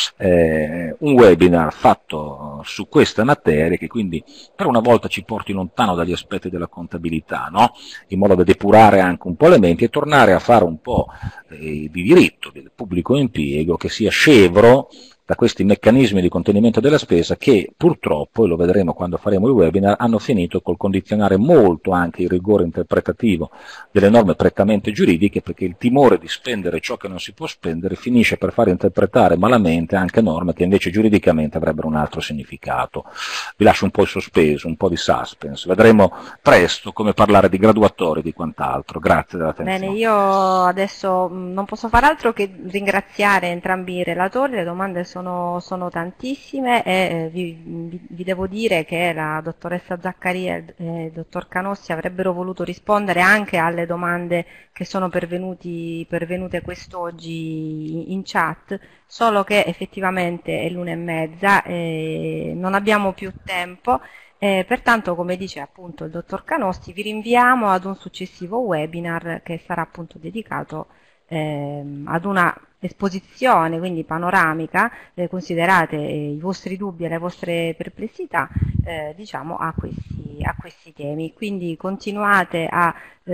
eh, un webinar fatto su questa materia, che quindi per una volta ci porti lontano dagli aspetti della contabilità, no? In modo da depurare anche un po' le menti e tornare a fare un po' eh, di diritto del pubblico impiego, che sia scevro da questi meccanismi di contenimento della spesa che purtroppo, e lo vedremo quando faremo il webinar, hanno finito col condizionare molto anche il rigore interpretativo delle norme prettamente giuridiche, perché il timore di spendere ciò che non si può spendere finisce per far interpretare malamente anche norme che invece giuridicamente avrebbero un altro significato. Vi lascio un po' in sospeso, un po' di suspense. Vedremo presto come parlare di graduatori e di quant'altro. Grazie dell'attenzione. Bene, io adesso non posso far altro che ringraziare entrambi i relatori. Le domande sono Sono, sono tantissime e eh, vi, vi, vi devo dire che la dottoressa Zaccaria e eh, il dottor Canossi avrebbero voluto rispondere anche alle domande che sono pervenuti, pervenute quest'oggi in chat, solo che effettivamente è l'una e mezza e non abbiamo più tempo. Eh, pertanto, come dice appunto il dottor Canossi, vi rinviamo ad un successivo webinar che sarà appunto dedicato eh, ad una esposizione, quindi panoramica, eh, considerate eh, i vostri dubbi e le vostre perplessità, eh, diciamo a questi, a questi temi. Quindi continuate a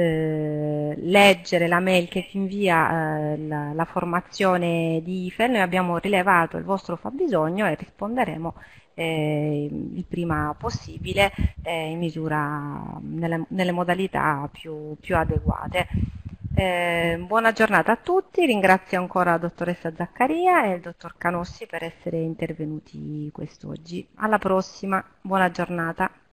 eh, leggere la mail che vi invia eh, la, la formazione di I F E L. Noi abbiamo rilevato il vostro fabbisogno e risponderemo eh, il prima possibile eh, in misura nelle, nelle modalità più, più adeguate. Eh, buona giornata a tutti, ringrazio ancora la dottoressa Zaccaria e il dottor Canossi per essere intervenuti quest'oggi. Alla prossima, buona giornata.